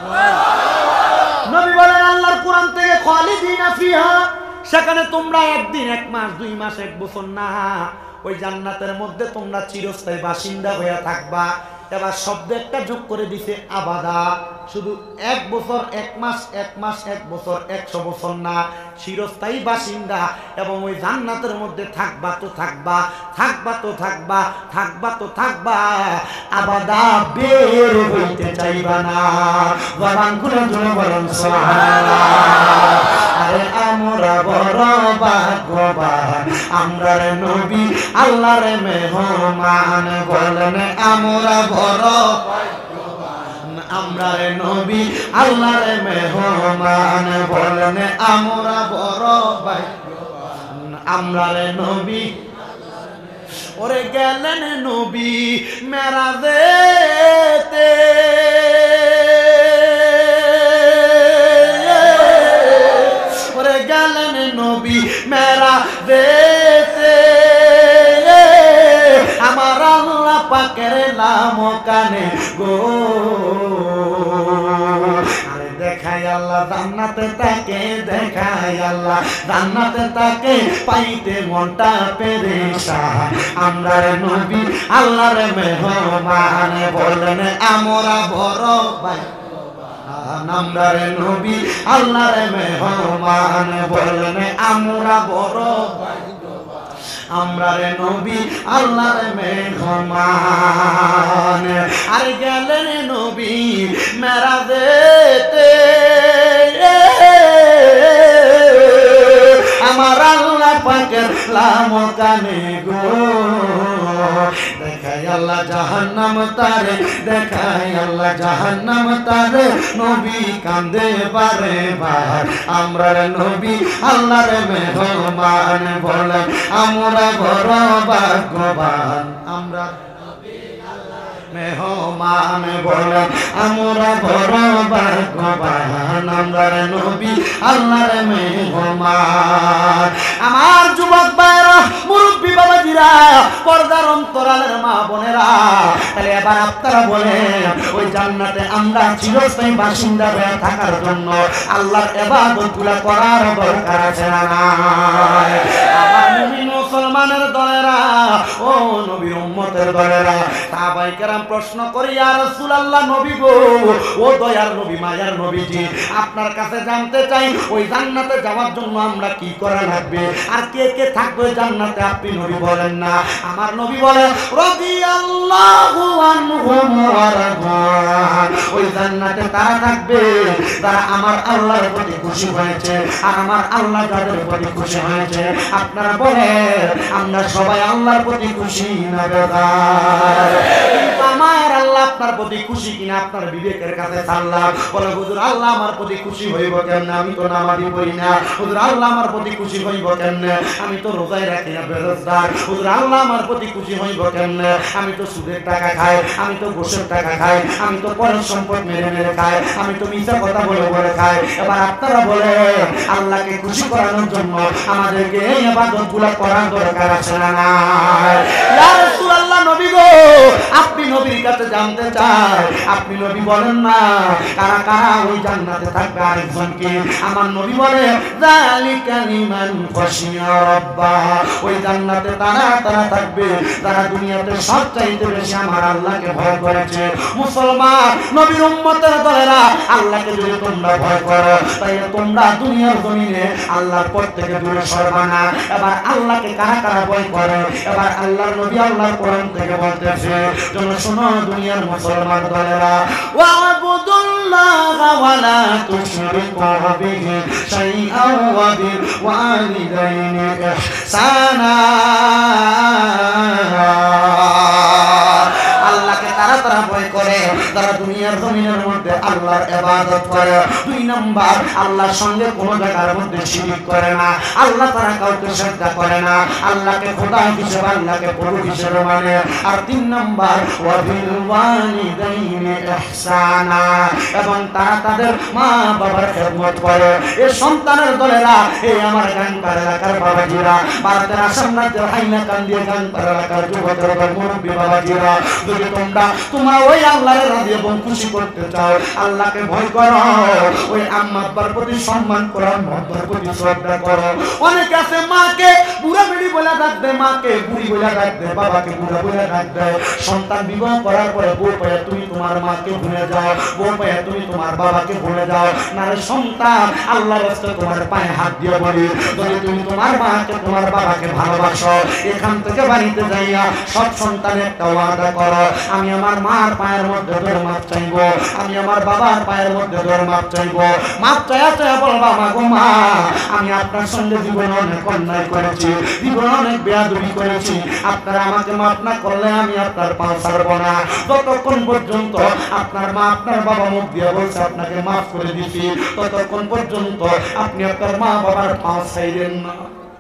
নবী বলেন আল্লাহর কোরআন থেকে খালিদিনা ফিহা, সেখানে তোমরা একদিন, এক মাস, দুই মাস, এক বছর না, ওই জান্নাতের মধ্যে তোমরা চিরস্থায়ী বাসিন্দা হয়ে থাকবা। এবার শব্দ একটা যোগ করে দিছে আবাদা, শুধু এক বছর এক মাস এক মাস এক বছর একশো বছর না, চিরস্থায়ী বাসিন্দা। এবং ওই জান্নাতের মধ্যে থাকবা তো থাকবা, থাকবা তো থাকবা, থাকবা তো থাকবা, আবাদা বের হইতে চাইবা না। বাবান খুলে জোরে বলেন সুবহানাল্লাহ। আরে আমরা বড় ভাগ্যবান, আমরা রে নবী আল্লাহর মেহমান, বলেন আমরা বড় ভাগ্যবান, আমরা রে নবী আল্লাহর মেহমান, বলেন আমরা বড় ভাগ্যবান, আমরা রে নবী। ওরে গেলেন নবী মেরাজেতে, ওরে গেলেন নবী মেরাজেতে, আমার আল্লাহ পাকের নাম কানে গো। আরে দেখাই আল্লাহ জান্নাতে তাকে, দেখাই আল্লাহ জান্নাতে তাকে, পাইতে মনটা পেরেশান, আমরা রে নবী আল্লাহর মেহমান, বলেন আমরা বড় ভাগ্যবান, আমরা রে নবী আল্লাহর মেহমান, বলেন আমরা বড় ভাগ্যবান, আমরা রে নবী আল্লাহর মেহমান। আর গেলেন নবী মেরাজেতে, আমার আল্লাহ পাকের লাম কানে গো। দেখাই আল্লাহ জাহান্নাম তারে, দেখাই আল্লাহ জাহান্নাম তারে, নবী কান্দে বারে বার, আমরা নবী আল্লাহর মেহমান, বলেন আমরা বড় ভাগ্যবান, আমরা মেহমান, বলেন আমরা বড় ভাগ্যবান, আমরা নবী আল্লাহর মেহমান। আমার যুবক ভাইরা, মুরব্বী বাবাজিরা, পর্দার অন্তরালের মা বোনেরা, তাহলে এবার আপনারা বলেন ওই জান্নাতে আমরা চিরস্থায়ী বাসিন্দা হয়ে থাকার জন্য আল্লাহর ইবাদতগুলো করার দরকার আছে না নাই? আমার মুমিন মুসলমানের দলেরা, ও নবীর উম্মতের দলেরা, সাহাবায়ে কেরাম প্রশ্ন করি, ইয়া রাসূলুল্লাহ, নবী গো, ও দয়ার নবী, মায়ার নবীজি, আপনার কাছে জানতে চাই ওই জান্নাতে যাওয়ার জন্য আমরা কি করা লাগবে, আর কে কে থাকবে জান্নাতে, আপনি নবী বলেন না। আমার নবী বলেন রাদিয়াল্লাহু আনহুম ওয়া রাদওয়ান, ওই জান্নাতে তারা থাকবে যারা আমার আল্লাহর প্রতি খুশি হয়েছে, আর আমার আল্লাহ যাদের প্রতি খুশি হয়েছে। আপনারা বলেন আমরা সবাই আল্লাহর প্রতি খুশি না বেজার? আমার আল্লাহ আপনার প্রতি খুশি কিনা আপনার বিবেকের কাছে ছাড়লাম। বলে হুজুর আল্লাহ আমার প্রতি খুশি হইব কেমনে, আমি তো নামাজি পড়ি না। হুজুর আল্লাহ আমার প্রতি খুশি হইব কেমনে, আমি তো রোজাই রাখি না, বেরোজগার। হুজুর আল্লাহ আমার প্রতি খুশি হইব কেমনে, আমি তো সুদের টাকা খাই, আমি তো ঘুষের টাকা খাই, আমি তো পরের সম্পদ মেরে মেরে খাই, আমি তো মিথ্যা কথা বলে বলে খাই। এবার আপনারা বলে আল্লাহকে খুশি করানোর জন্য আমাদেরকে এই ইবাদতগুলো করার দরকার আছে না নাই? ইয়া রাসূলুল্লাহ, নবী গো, আপনি নবীর কাছে জানতে চাই, আপনি নবী বলেন না কারা কারা ওই জান্নাতে থাকবে। আরেকজনকে আমার নবী বলে যালিকা লিমান খাশিয়া রাব্বা, ওই জান্নাতে তারা তারা থাকবে যারা দুনিয়াতে সবচাইতে বেশি আমার আল্লাহকে ভয় করেছে। মুসলমান নবীর উম্মতের দলেরা, আল্লাহকে যদি তোমরা ভয় করো তাহলে তোমরা দুনিয়ার জমিনে আল্লাহর পথ থেকে দূরে সরবা না। এবার আল্লাহকে কারা কারা ভয় করে, এবার আল্লাহর নবী আল্লাহর কোরআন থেকে বলতেছে, তোমরা শোনো দুনিয়ার মুসলমান দলেরা, ওয়াবুদুল্লাহ ওয়া লা তুশরিকু বিহি শাইআন ওয়া বিল ওয়ালিদাইনি ইহসানা। আল্লাহকে তারা তারা ভয় করে তারা দুনিয়ার জমিনের মধ্যে আল্লাহর ইবাদত করে। দুই নাম্বার, আল্লাহর সঙ্গে কোন জায়গার মধ্যে শিরক করে না, আল্লাহ তারা কাউকে শ্রদ্ধা করে না, আল্লাহকে খোদা হিসেবে আল্লাহকে প্রভু হিসেবে মানে। আর তিন নাম্বার, ওয়া বিল ওয়ালিদাইনি ইহসানা, এবং তারা তাদের মা বাবার খেদমত করে। এই সন্তানের দলেরা, এই আমার গানপাড়া এলাকার বাবাজিরা, ভারতের আসাম রাজ্যের হাইলাকান্দি গানপাড়া এলাকার যুবকের মুরব্বী বাবাজিরা, যদি তোমরা তোমরা ওই আল্লাহর রাজি এবং খুশি করতে চাও, আল্লাহকে ভয় করো, ওই আম্মা আব্বার প্রতি সম্মান করো, আব্বার প্রতি শ্রদ্ধা করো। অনেক আছে মাকে বুড়া বেড়ি বলে ডাকবে, মাকে বুড়ি বলে ডাকবে, বাবাকে বুড়া বলে ডাকবে। সন্তান বিবাহ করার পরে বউ পায়া তুমি তোমার মাকে ভুলে যাও, বউ পায়া তুমি তোমার বাবাকে ভুলে যাও। না রে সন্তান, আল্লাহর রাস্তায় তোমার পায়ে হাত দিয়ে বলি, যদি তুমি তোমার মাকে তোমার বাবাকে ভালোবাসো, এখান থেকে বাড়িতে যাইয়া সব সন্তান একটা ওয়াদা করো, আমি আমার মার পায়ের মধ্যে ধরে মাপ চাইবো, আমি আমার বাবার পায়ের মধ্যে ধরে মাপ চাইবো। মাপ চাইয়া চাইয়া বলবা, মা গো মা, আমি আপনার সঙ্গে জীবনে অনেক অন্যায় করেছি, জীবনে অনেক বেয়াদবি করেছি, আপনারা আমাকে মাপ না করলে আমি আপনার পা ছাড়বো না। যতক্ষণ পর্যন্ত আপনার মা আপনার বাবা মুখ দিয়ে বলছে আপনাকে মাফ করে দিছি, ততক্ষণ পর্যন্ত আপনি আপনার মা বাবার পা ছাইলেন না।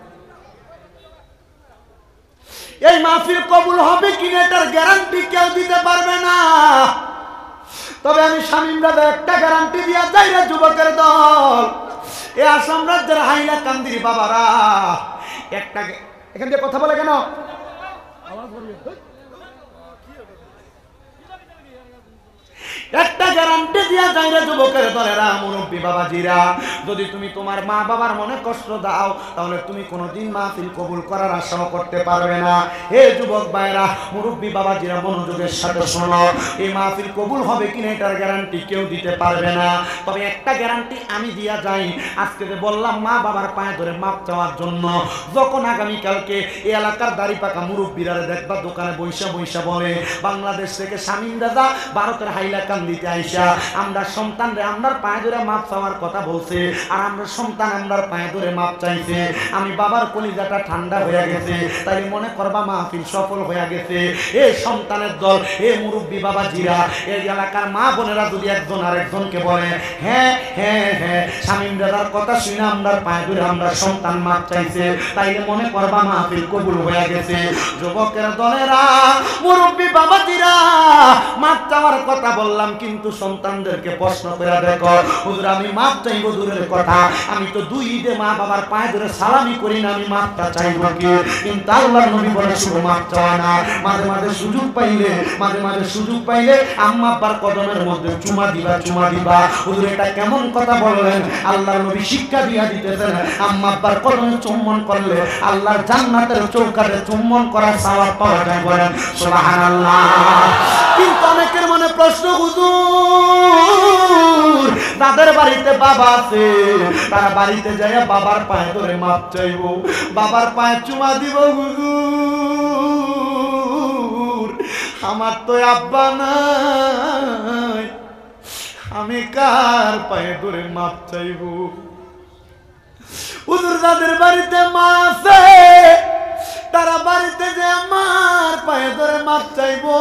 এই মাহফিল কবুল হবে কিনা এটার গ্যারান্টি কেউ দিতে পারবে না, তবে আমি শামীম দাদা একটা গ্যারান্টি দিয়া যাই রে যুবকের দল, এ আসাম রাজ্যের হাইলা কান্দির বাবারা, একটা এখান থেকে কথা বলে কেন, একটা গ্যারান্টি দিয়া যায় রে যুবকের দলেরা, মুরব্বী বাবাজিরা, যদি তুমি তোমার মা বাবার মনে কষ্ট দাও তাহলে তুমি কোনোদিন মাহফিল কবুল করার আশাও করতে পারবে না। হে যুবক ভাইরা, মুরব্বী বাবাজিরা, মনোযোগের সাথে শোনো, এই মাহফিল কবুল হবে কিনা এটার গ্যারান্টি কেউ দিতে পারবে না, তবে একটা গ্যারান্টি আমি দিয়া যাই। আজকে যে বললাম মা বাবার পায়ে ধরে মাপ চাওয়ার জন্য, যখন আগামীকালকে এই এলাকার দাড়ি পাকা মুরব্বীরা দেখবা দোকানে বৈশা বৈশা বলে, বাংলাদেশ থেকে শামীম দাদা ভারতের হাইলাকান দিতে আইসা আমরা সন্তানরে আমরার পায়ে ধরে মাপ চাওয়ার কথা বলছে, আর আমরা সন্তান আমরার পায়ে ধরে মাপ চাইছে, আমি বাবার কলিজাটা ঠান্ডা হয়ে গেছে, তাই মনে করবা মাহফিল সফল হয়ে গেছে। এ সন্তানের দল, এ মুরব্বী বাবাজিরা, এই এলাকার মা বোনেরা যদি একজন আরেকজনকে বলে হ্যাঁ হ্যাঁ হ্যাঁ শামীম দাদার কথা শুনে আমরার পায়ে ধরে আমরা সন্তান মাপ চাইছে, তাইলে মনে করবা মাহফিল কবুল হয়ে গেছে। যুবকের দলেরা, মুরব্বী বাবাজিরা, মাপ চাওয়ার কথা বললাম, কিন্তু সন্তানদেরকে প্রশ্ন করে দেখো, হুজুর আমি মাপ চাইবো দূরের কথা, আমি তো দুই ঈদে মা বাবার পায়ে ধরে সালামি করি না, আমি মাপটা চাইবো কি? কিন্তু আল্লাহর নবী বলে শুধু মাপ চাওয়া না, মাঝে মাঝে সুযোগ পাইলে মাঝে মাঝে সুযোগ পাইলে আম্মা আব্বার কদমের মধ্যে চুমা দিবা চুমা দিবা। হুজুর এটা কেমন কথা বললেন? আল্লাহর নবী শিক্ষা দিয়া দিতেছেন, আম্মা আব্বার কদমে চুম্বন করলে আল্লাহর জান্নাতের চৌকাঠে চুম্বন করার সওয়াব পাওয়া যায়। বলেন সুবহানাল্লাহ। কিন্তু অনেকের মনে প্রশ্ন, হুজুর তাদের বাড়িতে বাবা আছে, তারা বাড়িতে যায় বাবার পায়ে ধরে মাপ চাইবো, বাবার পায়ে চুমা দিব, হুজুর আমার তো আব্বা নাই, আমি কার পায়ে ধরে মাপ চাইবো? হুজুর যাদের বাড়িতে মা আছে তারা বাড়িতে যে আমার পায়ে ধরে মাপ চাইবো,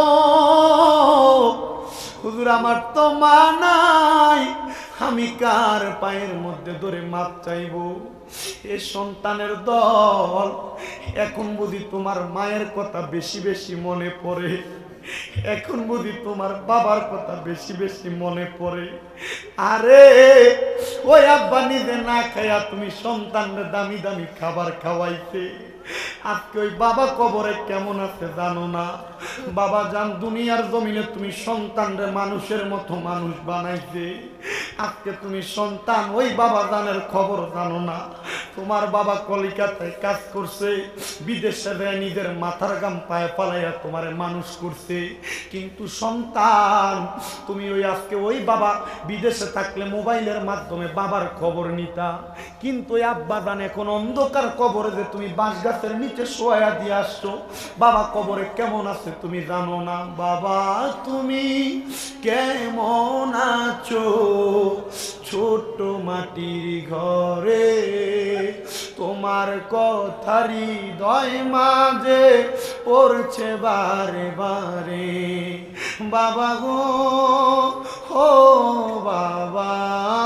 হুজুর আমার তো মা নাই, আমি কার পায়ের মধ্যে ধরে মাপ চাইবো? এ সন্তানের দল, এখন বুঝি তোমার মায়ের কথা বেশি বেশি মনে পড়ে, এখন বুঝি তোমার বাবার কথা বেশি বেশি মনে পড়ে। আরে ওই আব্বা নিজে না খাইয়া তুমি সন্তানরে দামি দামি খাবার খাওয়াইতে, আজকে ওই বাবা কবরে কেমন আছে জানো না? বাবা জান দুনিয়ার জমিনে তুমি সন্তানরে মানুষের মতো মানুষ বানাইছে, আজকে তুমি সন্তান ওই বাবা জানের খবর জানো না। তোমার বাবা কলিকাতায় কাজ করছে, বিদেশে যায় নিজের মাথার গাম পায়ে পালাইয়া তোমারে মানুষ করছে, কিন্তু সন্তান তুমি ওই আজকে ওই বাবা বিদেশে থাকলে মোবাইলের মাধ্যমে বাবার খবর নিতা, কিন্তু ওই আব্বা জান এখন অন্ধকার কবরে যে তুমি বাঁশ গাছের নিচে শোয়া দিয়ে আসছো, বাবা কবরে কেমন আছে তুমি জানো না। বাবা তুমি কেমন আছো ছোট মাটির ঘরে, তোমার কথা হৃদয় মাঝে পড়ছে বারে বারে, বাবা গো ও বাবা,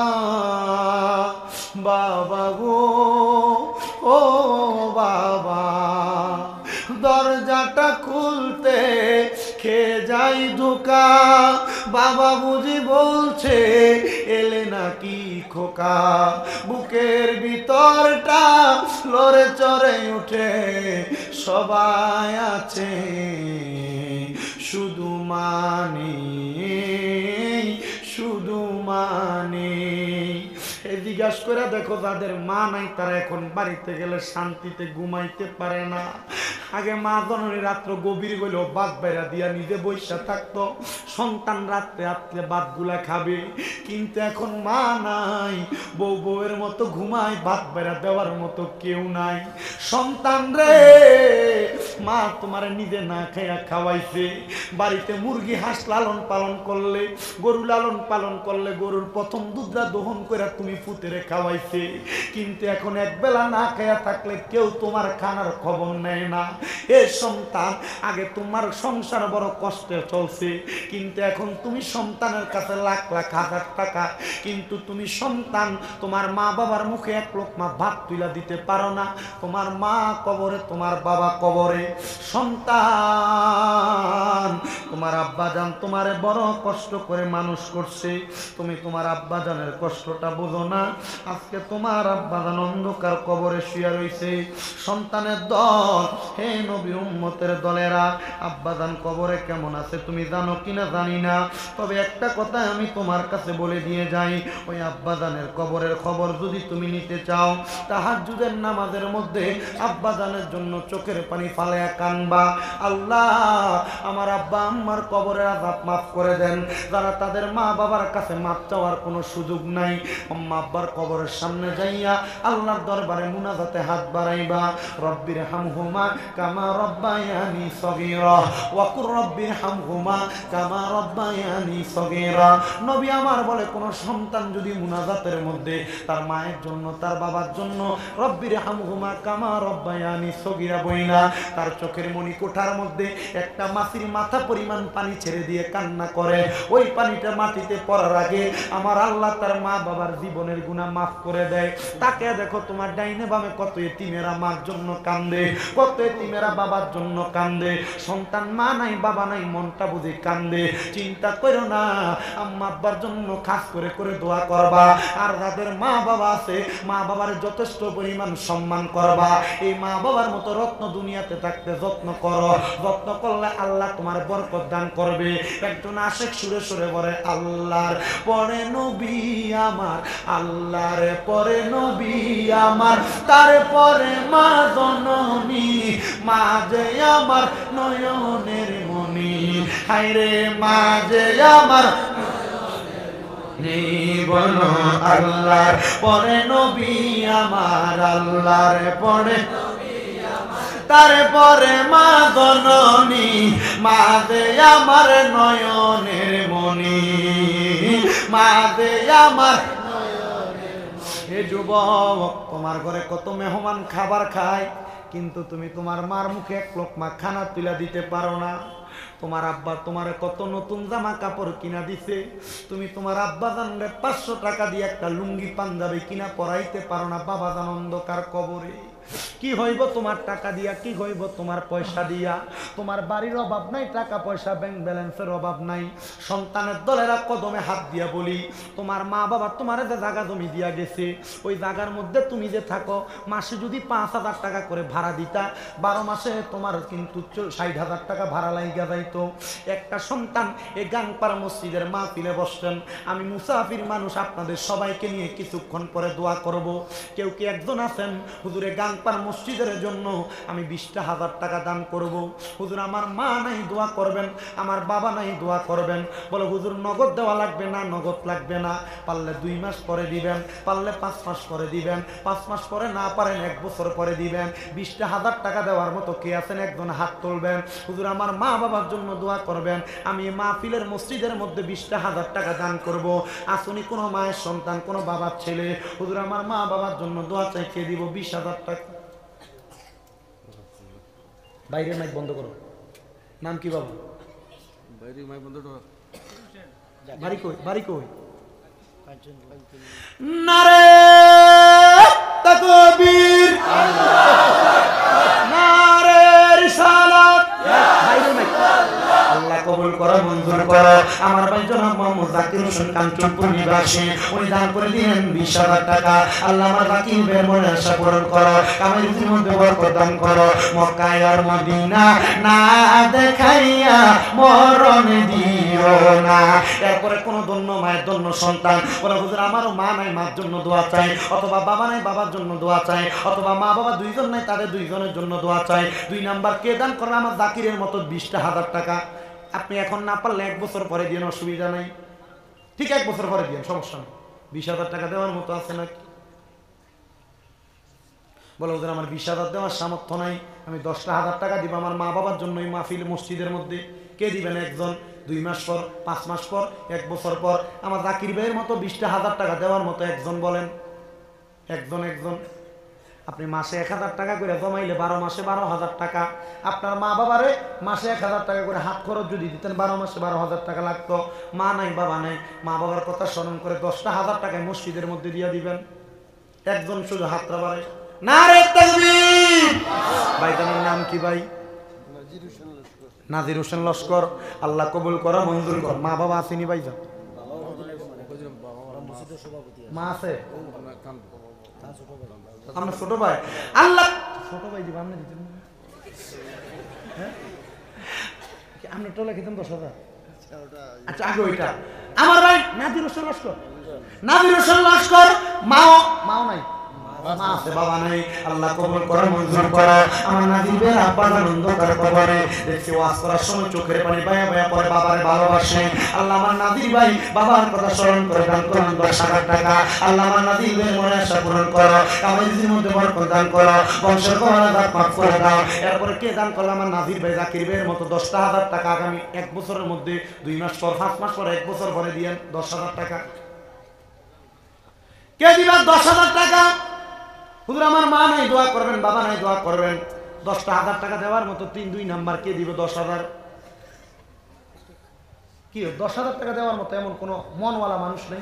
বাবা গো ও বাবা, দরজাটা খুলতে খেয়ে যাই ধোকা, বাবা বুঝি বলছে এলে নাকি খোকা, বুকের ভিতরটা লড়ে চড়ে উঠে, সবাই আছে শুধু মানে শুধু মানে। এই জিজ্ঞাসা করে দেখো যাদের মা নাই তারা এখন বাড়িতে গেলে শান্তিতে ঘুমাইতে পারে না। আগে মা জননী রাত্র গভীর হইলেও বাদ বাইরা দিয়া নিজে বৈশা থাকতো, সন্তান রাত্রে রাত্রে ভাতগুলা খাবে। কিন্তু এখন মা নাই, বউ বউয়ের মতো ঘুমায়, ভাত বাইরা দেওয়ার মতো কেউ নাই। সন্তান রে, মা তোমার নিজে না খাইয়া খাওয়াইছে। বাড়িতে মুরগি হাঁস লালন পালন করলে, গরু লালন পালন করলে, গরুর প্রথম দুধটা দহন করে তুমি ফুতেরে খাওয়াইছে। কিন্তু এখন এক বেলা না খাইয়া থাকলে কেউ তোমার খানার খবর নেয় না। এ সন্তান, আগে তোমার সংসার বড় কষ্টে চলছে, কিন্তু এখন তুমি সন্তানের কাছে লাখ লাখ হাজার টাকা, কিন্তু তুমি সন্তান তোমার মা বাবার মুখে এক লোকমা ভাত তুলা দিতে পারো না। তোমার মা কবরে, তোমার বাবা কবরে। সন্তান, তোমার আব্বাজান তোমারে বড় কষ্ট করে মানুষ করছে, তুমি তোমার আব্বাজানের কষ্টটা বুঝো না। আজকে তোমার আব্বাজান অন্ধকার কবরে শুয়ে রইছে। সন্তানের দল, হে নবী উম্মতের দলেরা, আব্বাজান কবরে কেমন আছে তুমি জানো কিনা জানি না, তবে একটা কথা আমি তোমার কাছে বলে দিয়ে যাই, ওই আব্বাজানের কবরের খবর যদি তুমি নিতে চাও, তাহাজ্জুদের নামাজের মধ্যে আব্বাজানের জন্য চোখের পানি ফালায়া কানবা, আল্লাহ আমার আব্বা আম্মার কবরের আযাব মাফ করে দেন। যারা তাদের মা বাবার কাছে মাপ চাওয়ার কোনো সুযোগ নাই, আম্মা আব্বার কবরের সামনে যাইয়া আল্লাহর দরবারে মুনাজাতে হাত বাড়াইবা, রব্বির হামহুমা কামা রব্বায়ানি সগীরা ওয়া কুর রব্বির হামহুমা কামা রব্বায়ানি সগীরা। নবী আমার বলে, কোন সন্তান যদি মুনাজাতের মধ্যে তার মায়ের জন্য, তার বাবার জন্য রব্বির হামহুমা কামা রব্বায়ানি সগীরা বইনা তার চোখের মনি কোঠার মধ্যে একটা মাছির মাথা পরিমাণ পানি ছেড়ে দিয়ে কান্না করে, ওই পানিটা মাটিতে পড়ার আগে আমার আল্লাহ তার মা বাবার জীবনের গুনাহ মাফ করে দেয়। তাকে দেখো তোমার ডাইনে বামে কত এতিমেরা মার জন্য কান্দে, কত এতিমেরা বাবার জন্য কান্দে। সন্তান মা নাই বাবা নাই, মনটা বুঝে কান্দে। চিন্তা করো না, আম্মা আব্বার জন্য খাস করে করে দোয়া করবা। আর যাদের মা বাবা আছে, মা বাবার যথেষ্ট পরিমাণ সম্মান করবা। এই মা বাবার মতো রত্ন দুনিয়াতে থাকতে যত্ন করো, যত্ন করলে আল্লাহ তোমার বরকত দান করবে। একজন আশেক সুরে সুরে বলে, আল্লাহর পরে নবী আমার, আল্লাহর পরে নবী আমার, তারপরে মা জননী, মা যে আমার নয়নের মনি, হায়রে মা যে আমার বলো, আল্লাহর পরে নবী আমার, আল্লাহর পরে তারপরে মা জননী, মা দে আমার নয়নের মনি, মা দে আমার। হে যুবক, তোমার ঘরে কত মেহমান খাবার খায়, কিন্তু তুমি তোমার মার মুখে এক লোকমা খানা তুলে দিতে পারো না। তোমার আব্বা তোমার কত নতুন জামা কাপড় কিনা দিছে, তুমি তোমার আব্বা জানলে পাঁচশো টাকা দিয়ে একটা লুঙ্গি পাঞ্জাবি কিনা পরাইতে পারো না। বাবা জান অন্ধকার কবরে, কি হইব তোমার টাকা দিয়া, কি হইব তোমার পয়সা দিয়া? তোমার বাড়ির অভাব নাই, টাকা পয়সা ব্যাংক ব্যালেন্সের অভাব নাই। সন্তানের দলেরা কদমে হাত দিয়া বলি, তোমার মা বাবা তোমার যে জায়গা জমি দিয়া গেছে, ওই জায়গার মধ্যে তুমি যে থাকো, মাসে যদি পাঁচ হাজার টাকা করে ভাড়া দিতা, বারো মাসে তোমার কিন্তু ষাট হাজার টাকা ভাড়া লাগিয়া যাইতো। একটা সন্তান এই গাংপাড়া মসজিদের মাহফিলে বসছেন, আমি মুসাফির মানুষ, আপনাদের সবাইকে নিয়ে কিছুক্ষণ পরে দোয়া করব। কেউ কি একজন আছেন, হুজুরে গাং পার মসজিদের জন্য আমি বিশটা হাজার টাকা দান করব। হুজুর আমার মা নাই, দোয়া করবেন, আমার বাবা নাই, দোয়া করবেন। বলে হুজুর নগদ দেওয়া লাগবে না, নগদ লাগবে না, পারলে দুই মাস পরে দিবেন, পারলে পাঁচ মাস পরে দিবেন, পাঁচ মাস পরে না পারেন এক বছর পরে দিবেন। বিশটা হাজার টাকা দেওয়ার মতো কে আছেন? একজন হাত তুলবেন। হুজুর আমার মা বাবার জন্য দোয়া করবেন, আমি মাহফিলের মসজিদের মধ্যে বিশটা হাজার টাকা দান করব। আসুনি কোনো মায়ের সন্তান, কোনো বাবার ছেলে, হুজুর আমার মা বাবার জন্য দোয়া চাইতে দিব বিশ হাজার টাকা। বাইরে মাইক বন্ধ করো। নাম কি বাবা? বাইরে মাইক বন্ধ করো। বাড়ি কই? বাড়ি কই? নারে তাকবীর, নারে রিসালাত। বাইরে মাইক। আল্লাহ কবুল করো মঞ্জুর করো। আমার ভাই জনাব মোহাম্মদ জাকির হোসেন কাঞ্চনপুর নিবাসী, উনি দান করে দিলেন বিশ হাজার টাকা। আল্লাহ আমার জাকির ভাইয়ের মনে আশা পূরণ করো, কামাই রুজির মধ্যে বরকত দান করো। মক্কায় আর মদিনা না দেখাইয়া মরণ দিও না। এরপরে কোন ধন্য মায়ের ধন্য সন্তান বলে হুজুর আমারও মা নাই, মার জন্য দোয়া চাই, অথবা বাবা নাই, বাবার জন্য দোয়া চাই, অথবা মা বাবা দুইজন নাই, তাদের দুইজনের জন্য দোয়া চাই। দুই নাম্বার কে দান করবে আমার জাকিরের মতো বিশটা হাজার টাকা। আপনি এখন না পারলে এক বছর পরে দিন, অসুবিধা নাই, ঠিক এক বছর পরে দিন, সমস্যা নেই। বিশ হাজার টাকা দেওয়ার মতো আছে নাকি? বলো হুজুর আমার বিশ হাজার দেওয়ার সামর্থ্য নাই, আমি দশটা হাজার টাকা দিব আমার মা বাবার জন্য এই মাহফিল মসজিদের মধ্যে। কে দিবেন? একজন। দুই মাস পর, পাঁচ মাস পর, এক বছর পর আমার জাকির ভাইয়ের মতো বিশটা হাজার টাকা দেওয়ার মতো একজন বলেন, একজন একজন। আপনি মাসে এক হাজার টাকা করে জমাইলে বারো মাসে বারো হাজার টাকা। আপনার মা বাবারে মাসে এক হাজার টাকা করে হাত খরচ যদি দিতেন, বারো মাসে বারো হাজার টাকা লাগতো। মা নাই, বাবা নাই, মা বাবার কথা স্মরণ করে দশটা হাজার টাকায় মসজিদের মধ্যে দিয়ে দিবেন। একজন শুধু হাতটা বাড়ায় না রে তাকবীর। ভাইজানের নাম কি ভাই? নাজির হোসেন লস্কর। আল্লাহ কবুল করো মঞ্জুর কর। মা বাবা আসেনি ভাইজান? মা আছে? আমরা ছোট ভাই। আল্লাহ ছোট ভাই দিব আপনি দিতেন, হ্যাঁ আমরা টোলা খেতাম দশ হাজার। আচ্ছা আগে ওইটা আমার ভাই নাজির হোসেন লস্কর। নাজির হোসেন লস্কর মাও মাও নাই, মা আছে, বাবা নাই। আল্লাহ কবুল করো মঞ্জুর করো। আমার নাজির ভাই আব্বা আনন্দ করে কবরে দেখছি ওয়াজ করার সময় চোখের পানি বায়া বায়া পরে বাবারে ভালোবাসে। আল্লাহ আমার নাজির ভাই বাবার কথা স্মরণ করে দান করেন দশ হাজার টাকা। আল্লাহ আমার নাজির ভাইয়ের মনে আশা পূরণ করো, কামাইজির মধ্যে বরকত দান করো, বংশের কবরাঘাত মাফ করে দাও। এরপরে কে দান করলো? আমার নাজির ভাই জাকির ভাইয়ের মতো দশটা হাজার টাকা আগামী এক বছরের মধ্যে, দুই মাস পর, পাঁচ মাস পর, এক বছর পরে দিয়েন দশ হাজার টাকা। কে দিবেন দশ হাজার টাকা? হুজুর আমার মা নাই, দোয়া করবেন, বাবা নাই, দোয়া করবেন। দশটা হাজার টাকা দেওয়ার মতো তিন দুই নাম্বার কে দিবে দশ হাজার? কি দশ হাজার টাকা দেওয়ার মতো এমন কোন মনওয়ালা মানুষ নেই?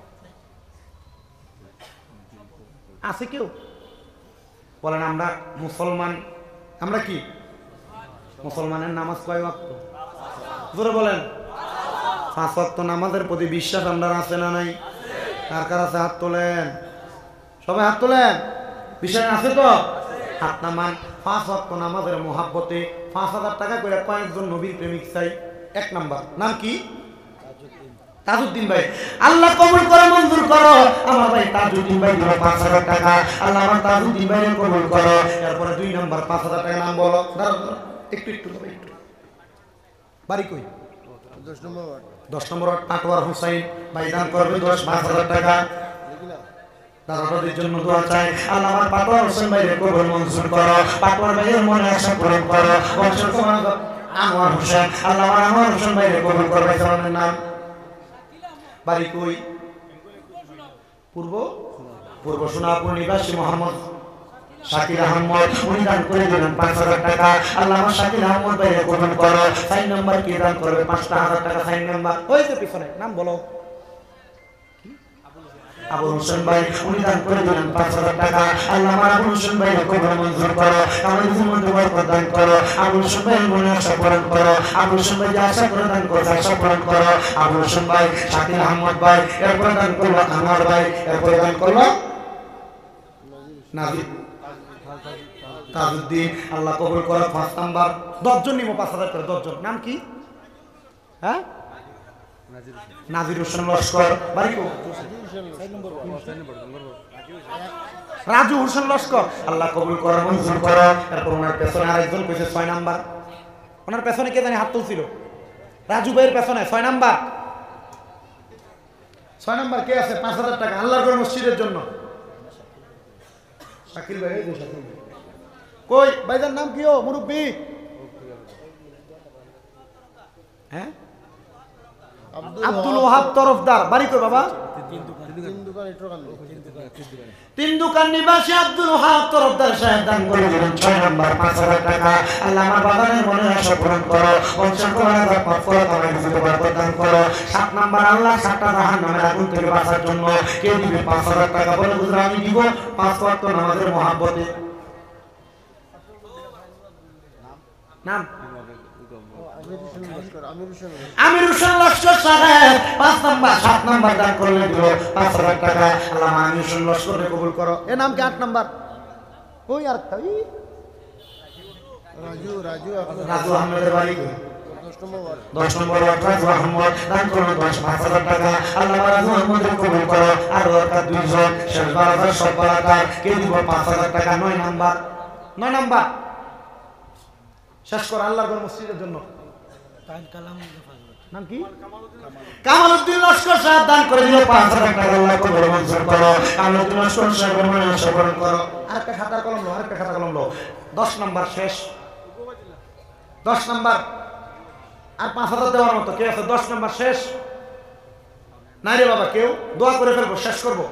আছে কেউ? বলেন আমরা মুসলমান, আমরা কি মুসলমানের নামাজ কয় ওয়াক্ত? জোরে বলেন। পাঁচ ওয়াক্ত নামাজের প্রতি বিশ্বাস আমরা আছে না নাই? কার কার আছে হাত তোলেন, সবাই হাত তোলেন। বিশ্বাস আছে তো? হাত নামান। পাঁচ ওয়াক্ত নামাজের মোহাব্বতে পাঁচ হাজার টাকা করে কয়েকজন নবীর প্রেমিক চাই। এক নাম্বার নাম কি? তাজউদ্দিন ভাই। আল্লাহ কবুল করো মঞ্জুর করো। আমার ভাই তাজউদ্দিন ভাই দিল পাঁচ হাজার টাকা। আল্লাহ আমার তাজউদ্দিন ভাই কবুল করো। এরপরে দুই নাম্বার পাঁচ হাজার টাকা নাম বলো। দাঁড়াও একটু একটু একটু বাড়ি কই? দশ নম্বর দশ নম্বর পাটোয়ার হুসাইন ভাই দান করবে দশ পাঁচ হাজার টাকা। দাদাদের জন্য দোয়া চাই। আল্লাহ আমার পাটোয়ার হোসেন ভাইয়ের কবুল মঞ্জুর করো, পাটোয়ার ভাইয়ের মনে আশা পূরণ করো। বংশের কবরাঘাত আনোয়ার হোসেন। আল্লাহ আমার আনোয়ার হোসেন ভাইয়ের কবুল করবে। সালামের নাম বাড়ি কই? পূর্ব পূর্ব সোনাপুর নিবাসী মোহাম্মদ শাকির আহমদ। উনি দান করে দিলেন পাঁচ হাজার টাকা। আল্লাহ আমার শাকির আহমদ ভাইয়ের কবুল করো। সাইন নাম্বার কে দান করবে পাঁচটা হাজার টাকা? সাইন নাম্বার ওই যে পিছনে নাম বলো। আবুল হোসেন ভাই, উনি দান করে দিলেন পাঁচ হাজার টাকা। আল্লাহ আমার আবুল হোসেন ভাইয়ের কবুল মঞ্জুর করো, কামাইজির মধ্যে বরকত দান করো। আবুল হোসেন ভাইয়ের মনে আশা পূরণ করো। আবুল হোসেন ভাই যে আশা করে দান করো আশা পূরণ করো। আবুল হোসেন ভাই, শাকির আহমদ ভাই, এরপরে দান করলো আনোয়ার ভাই, এরপরে দান করলো নাজির তাজউদ্দিন। আল্লাহ কবুল করো। পাঁচ নাম্বার দশজন নিব পাঁচ হাজার করে। দশজন নাম কি? হ্যাঁ নাজির হোসেন লস্কর। বাড়ি কো? রাজু হোসেন লস্কর। আল্লাহ কবুল করো মঞ্জুর করো। এরপর ওনার পেছনে আরেকজন কইছে ছয় নাম্বার। ওনার পেছনে কে জানি হাত তুলছিল? রাজু ভাইয়ের পেছনে ছয় নাম্বার। ছয় নাম্বার কে আছে? পাঁচ হাজার টাকা আল্লাহর ঘর মসজিদের জন্য। শাকিল ভাই কই? ভাইজান নাম কি? ও মুরব্বী। হ্যাঁ আব্দুল ওয়াহাব তরফদার। বাড়ি কই বাবা? তিন দোকান নিবাসী আব্দুল ওয়াহাব তরফদার সাহেব দান করে দিলেন ছয় নাম্বার পাঁচ হাজার টাকা। আল্লাহ আমার বাগানের মনে আশা পূরণ করো, বংশের কবরাঘাত মাফ করো, কামাইজির বরকত দান করো। সাত নাম্বার আল্লাহ সাতটা জাহান্নামের আগুন থেকে বাঁচার জন্য কে দিবে পাঁচ হাজার টাকা? বলে হুজুর আমি দিব পাঁচ ওয়াক্ত নামাজের মোহাব্বতে। নাম আমির হোসেন লস্কর সাহেব পাঁচ নাম্বার সাত নাম্বার দান করলে দিল পাঁচ হাজার টাকা। আল্লাহ আমির হোসেন লস্করকে কবুল করো। এ নাম কি আট নাম্বার? ওই আর রাজু রাজু রাজু আহমেদের বাড়ি দশ নম্বর ওয়ার্ড রাজু আহমদ দান করলো দশ পাঁচ হাজার টাকা। আল্লাহ রাজু আহমদের কবুল করো। আর দরকার দুইজন শেষ বারাদার সব বারাদার কে দিব পাঁচ হাজার টাকা। নয় নাম্বার নয় নাম্বার শেষ করো আল্লাহর ঘর মসজিদের জন্য। নাম কি? কামালউদ্দিন লস্কর সাহেব দান করে দিল পাঁচ হাজার টাকা। আল্লাহ কবুল মঞ্জুর করো। কামালউদ্দিন লস্কর সাহেবের মনে আশীর্বাদ করো। আরেকটা খাতা কলম লো, আরেকটা খাতা কলম লো। দশ নাম্বার শেষ। দশ নাম্বার আর পাঁচ হাজার দেওয়ার মতো কে আছে? দশ নাম্বার শেষ নাই রে বাবা, কেউ দোয়া করে ফেলবো, শেষ করবো।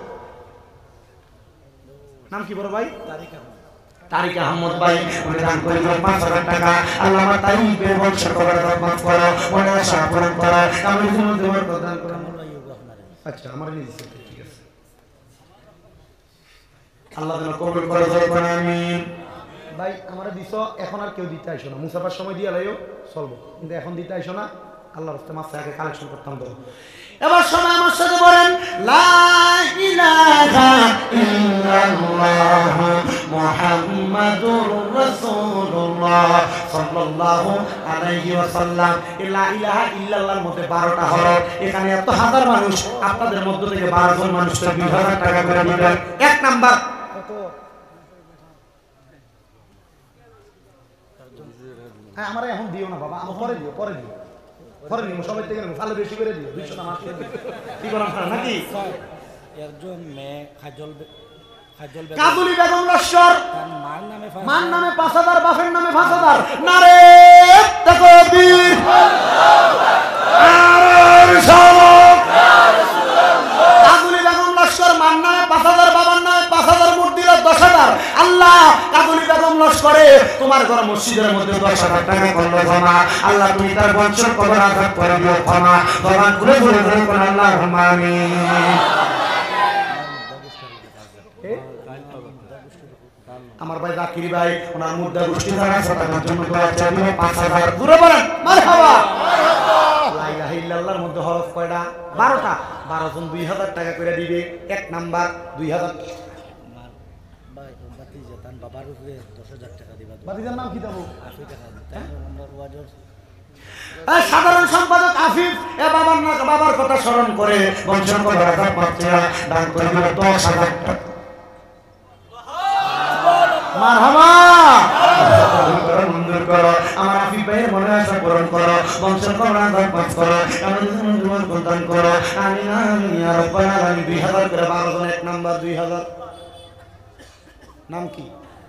নাম কি বড় ভাই? তারিক আহমদ ভাই উনি দান করে দিল পাঁচ হাজার টাকা। আল্লাহ আমার তারিফের বংশ করার রহমত করো, মনে আশা পূরণ করো। আমি জীবন দেওয়ার প্রদান করো। আচ্ছা আমার নিজে ঠিক আছে। আল্লাহ যেন কবুল করে জয় আমিন। ভাই আমার দিছ, এখন আর কেউ দিতে আইসো না। মুসাফার সময় দিয়ে লাইও চলবো, কিন্তু এখন দিতে আইসো না। আল্লাহর রাস্তায় মাছ আগে কালেকশন করতাম তো। এবার সময় আমার সাথে বলেন লা ইলাহা ইল্লাল্লাহ মুহাম্মাদুর রাসূলুল্লাহ সাল্লাল্লাহু আলাইহি ওয়াসাল্লাম। লা ইলাহা ইল্লাল্লাহর মধ্যে বারোটা হরফ। এখানে এত হাজার মানুষ, আপনাদের মধ্য থেকে বারো জন মানুষকে দুই হাজার টাকা করে দিবেন। এক নাম্বার হ্যাঁ আমার এখন দিও না বাবা, আমার পরে দিও, পরে দিও, পরে নিও। সবাই থেকে নেবো, তাহলে বেশি করে দিও। দুইশো টাকা মাসে কি করাম নাকি? একজন মেয়ে কাজল কাজলি বেগম লস্কর মার নামে মার নামে পাঁচ হাজার, বাপের নামে পাঁচ হাজার। নারে তাকবীর, কাজলি বেগম লস্কর মার নামে পাঁচ হাজার, বাবার নামে পাঁচ হাজার, মোট দিল দশ হাজার। আল্লাহ কাজলি বেগম লস্করে তোমার ঘর মসজিদের মধ্যে দশ হাজার টাকা করলো জমা। আল্লাহ তুমি তার বংশের কবর আঘাত করে দিও ক্ষমা। জবান খুলে ঘুরে ঘুরে করে আল্লাহ আমিন। আমার ভাই জাকির ভাই ওনার মুদ্রা গোষ্ঠী দ্বারা সাতানোর জন্য দোয়া চাইবে পাঁচ হাজার। দূরে বলেন মারহাবা। লা ইলাহা ইল্লাল্লাহর মধ্যে হরফ কয়টা? বারোটা। বারো জন দুই হাজার টাকা করে দিবে। এক নাম্বার দুই হাজার। বাবার উপরে দশ হাজার টাকা দিবা। বাতিজার নাম কি দেবো? আশি টাকা নম্বর ওয়ার্ডের সাধারণ সম্পাদক আফিফ এ বাবার না বাবার কথা স্মরণ করে বংশের কথা রাখা পাচ্ছে দান করে দিল দশ হাজার টাকা। মারহাবা। মঞ্জুর করো। আমার আফিফ ভাইয়ের মনে আশা পূরণ করো, বংশের কথা পাঠ করো, আমাদের জীবন প্রদান করো। আমিন আমিন ইয়া রাব্বাল আলামিন। দুই হাজার করে বারো জন। এক নাম্বার দুই হাজার। নাম কি?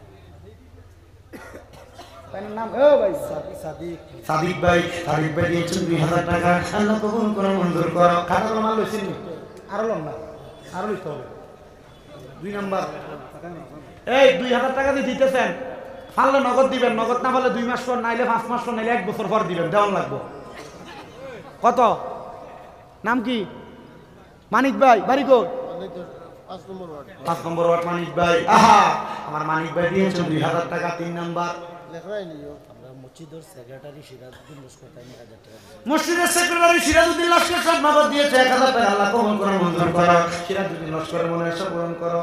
নাম ও ভাই সাদিক। সাদিক ভাই সাদিক ভাই দিয়েছেন দুই হাজার টাকা। আল্লাহ কবুল করো, মঞ্জুর করো। খাতা কলম আর লইছেন নি? আরো লম না, আরো লইতে হবে। দুই নাম্বার এই দুই হাজার টাকা দিয়ে দিতেছেন, পারলে নগদ দিবেন, নগদ না পারলে দুই মাস পর, নাইলে পাঁচ মাস পর, নাইলে এক বছর পর দিবেন। দেওয়ান লাগবো। কত? নাম কি? মানিক ভাই বাড়ি কো? পাঁচ নম্বর ওয়ার্ড মানিক ভাই। আহা আমার মানিক ভাই দিয়েছেন দুই হাজার টাকা। তিন নাম্বার মসজিদের সেক্রেটারি সিরাজউদ্দিন লস্কর তাই এক হাজার টাকা। মসজিদের সেক্রেটারি সিরাজউদ্দিন লস্কর সাহেব নগদ দিয়েছে এক হাজার টাকা। আল্লাহ কবুল করো, মঞ্জুর করো। সিরাজউদ্দিন লস্করের মনে আশা পূরণ করো।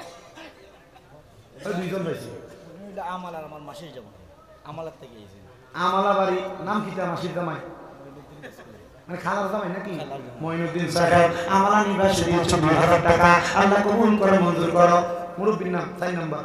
ওই দুইজন হয়েছে। আমাল আর আমার মাসির যাবো, আমালার থেকে এসে আমালা বাড়ি। নাম কি? তা মাসির জামাই মানে খালার জামাই নাকি? মঈনুদ্দিন সাহেব আমালা নিবাসী দিয়েছে দুই হাজার টাকা। আল্লাহ কবুল করো, মঞ্জুর করো। মুরব্বির নাম চার নাম্বার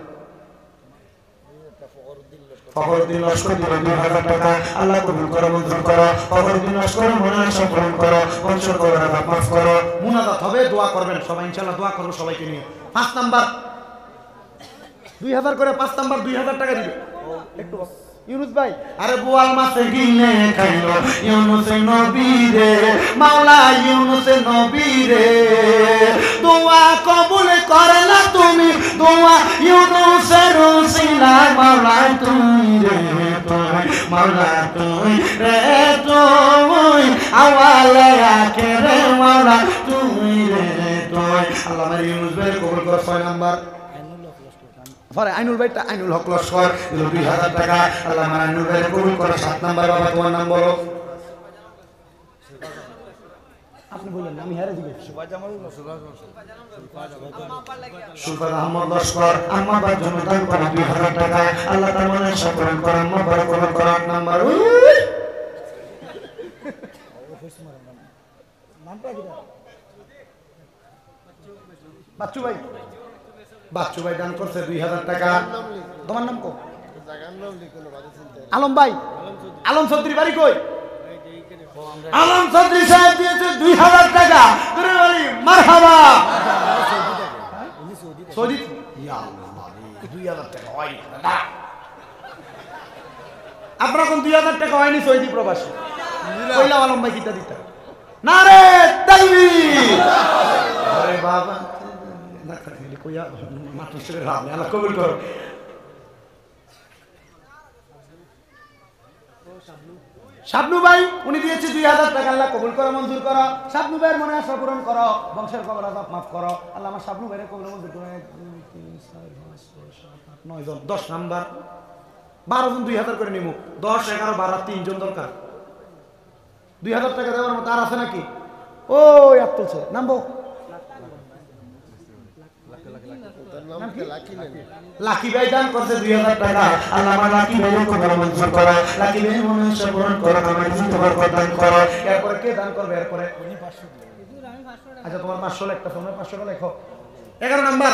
ফখরুদ্দিন লস্কর দিল দুই হাজার টাকা। আল্লাহ কবুল করো, মঞ্জুর করো। ফখরুদ্দিন লস্কর মনে আশা পূরণ করো, বংশ করো, মাফ করো। মুনাজাত হবে, দোয়া করবেন সবাই, ইনশাআল্লাহ দোয়া করবো সবাইকে নিয়ে। পাঁচ নাম্বার দুই হাজার করে। পাঁচ নাম্বার দুই হাজার টাকা দিবে। একটু ইউনুস ভাই। আরে বোয়াল মাছে গিলে খাইলো ইউনুস নবী রে, মাওলা ইউনুস নবী রে। দোয়া কবুল করে না তুমি, দোয়া ইউনুসের উসিলায় মাওলা তুমি রে, তুই মাওলা তুই রে, তুই আওয়ালে আখেরে মাওলা তুই রে, তুই। আল্লাহ আমার ইউনুস ভাই কবুল করো। ছয় নাম্বার পরে আইনুল ভাইটা আইনুল হক লস্কর দিল দুই হাজার টাকা। আল্লাহ আমার আইনুল ভাই কবুল করো। সাত নাম্বার বাবা তোমার নাম বলো। আপনি বললেন আমি হেরে দিকে সুলতান আহমদ লস্কর আম্মা বার জন্য দান করেন দুই হাজার টাকা আল্লাহ তার মনে সাফল্য করেন আম্মা বার করেন করার নাম্বার বাচ্চু ভাই বাচ্চু ভাই দান করছে দুই হাজার টাকা তোমার নাম কো আলম ভাই আলম চৌধুরী বাড়ি কই আলম চৌধুরী সাহেব দিয়েছে দুই হাজার টাকা মারহাবা সৌদি দুই হাজার টাকা হয়নি আপনার কোন দুই হাজার টাকা হয়নি সৌদি প্রবাসী কইলা আলম ভাই কিতা দিতা না রে তাকবীর আরে বাবা না খালি কইয়া মাত্র ছেড়ে রাম আল্লাহ কবুল করো শাবনু ভাই উনি দিয়েছে দুই হাজার টাকা আল্লাহ কবুল করো মঞ্জুর করো শাবনু ভাইয়ের মনে আশা পূরণ করো বংশের কবর আযাব মাফ করো আল্লাহ আমার শাবনু ভাইয়ের কবুল মঞ্জুর করো এক দুই তিন চার পাঁচ ছয় সাত আট নয় জন দশ নাম্বার বারো জন দুই হাজার করে নিমু দশ এগারো বারো তিনজন দরকার দুই হাজার টাকা দেওয়ার মতো আর আছে নাকি ও এত তুলছে নামবো লাকি ভাই দান করছে দুই হাজার টাকা আল্লাহ আমার লাকি ভাইয়ের কবর মঞ্জুর করো লাকি ভাইয়ের মনে আশা পূরণ করো আমার জীবন দান করো এরপরে কে দান করবে এরপরে আচ্ছা তোমার পাঁচশো একটা তোমার পাঁচশো লেখো এগারো নাম্বার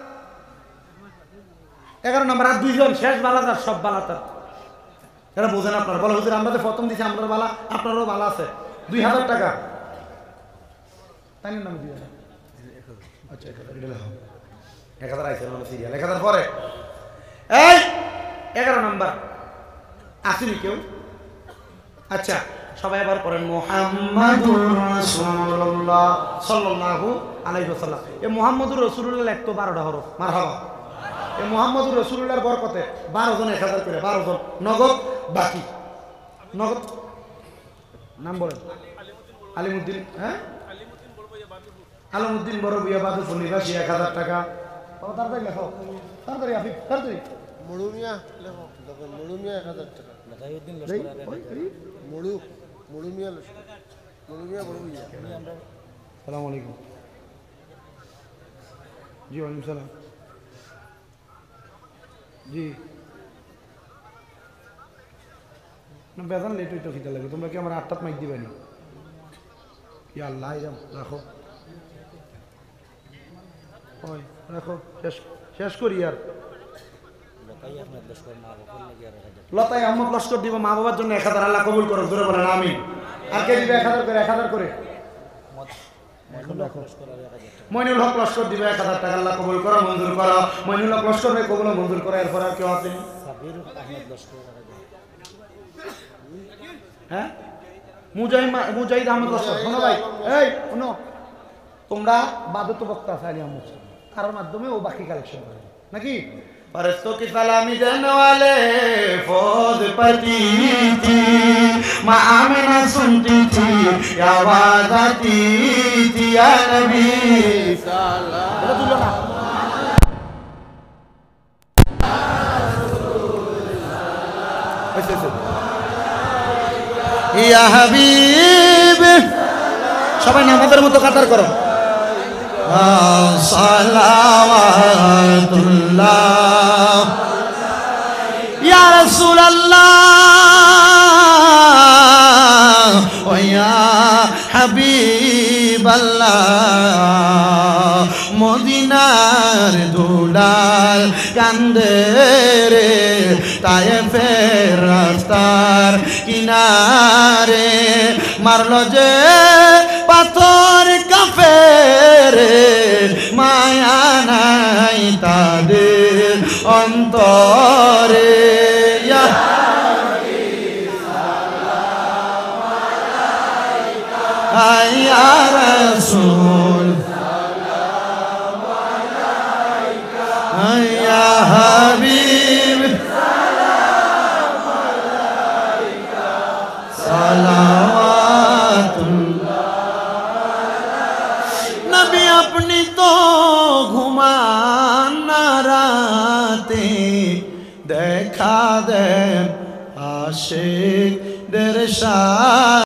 এগারো নাম্বার আর দুইজন শেষ বালাদার সব বালাতার এরা বোঝেন আপনার বলো হুজুর আমরা তো প্রথম দিছি আপনার বালা আপনারও বালা আছে দুই হাজার টাকা তাই না দুই হাজার আচ্ছা এক হাজার এটা লেখো এক হাজার আইসে মানে সিরিয়াল এক হাজার পরে এই এগারো নাম্বার আসেনি কেউ আচ্ছা সবাই আবার পড়েন মুহাম্মাদুর রাসূলুল্লাহ সাল্লাল্লাহু আলাইহি ওয়াসাল্লাম এই মুহাম্মাদুর রাসূলুল্লাহ লিখতো বারোটা হরফ মারহাবা এই মুহাম্মাদুর রাসূলুল্লাহর বরকতে বারো জন এক হাজার করে বারো জন নগদ বাকি নগদ নাম বলেন আলিমউদ্দিন হ্যাঁ আলমউদ্দিন বড় বিয়া বাদুপুর নিবাসী এক হাজার টাকা তাড়াতাড়ি লেখো তাড়াতাড়ি আফিফ তাড়াতাড়ি মুড়ুমিয়া লেখো দেখুন মুড়ুমিয়া এক হাজার টাকা মুড়ু মুড়ুমিয়া মুড়ুমিয়া বড় বিয়া সালাম আলাইকুম জি ওয়ালাইকুম সালাম জি না বেতন লেট হইতো খিদা লাগে তোমরা কি আমার আটটাত মাইক দিবে নি কি আল্লাহ রাখো ওই রাখো শেষ শেষ করি আর লতাই আহমদ লস্কর দিব মা বাবার জন্য এক হাজার আল্লাহ কবুল করো জোরে বলেন আমিন আর কে দিবে এক হাজার করে এক হাজার করে মইনুল হক লস্কর দিবে এক হাজার টাকা আল্লাহ কবুল করো মঞ্জুর করো মইনুল হক লস্কর ভাই কবুল মঞ্জুর করো এরপর আর কেউ আছে হ্যাঁ মুজাহিদ মুজাহিদ আহমদ লস্কর শোনো ভাই এই শোনো তোমরা বাদত বক্তা আছে আলী আহমদ কারোর মাধ্যমে ও বাকি কালেকশন করে নাকি परस्तों की सलामी देने वाले फौज पड़ती थी माँ आमिना सुनती थी आवाज आती थी या नबी सलाम या हबीब সবাই নামাজের মতো কাতার করো সালাওয়াতুল্লাহ ইয়া রাসূলুল্লাহ ওয়া ইয়া হাবিবাল্লাহ মদিনার দুলাল কান্দে রে তায়েফের রাস্তার কিনারে মারলো যে পাথর কাফেরে মায়া নাই তাদের অন্তরে ইয়া ইয়া রাসূল ইয়া হাবিব नबी अपनी तो घुमान राते देखा दे आशिक दरशा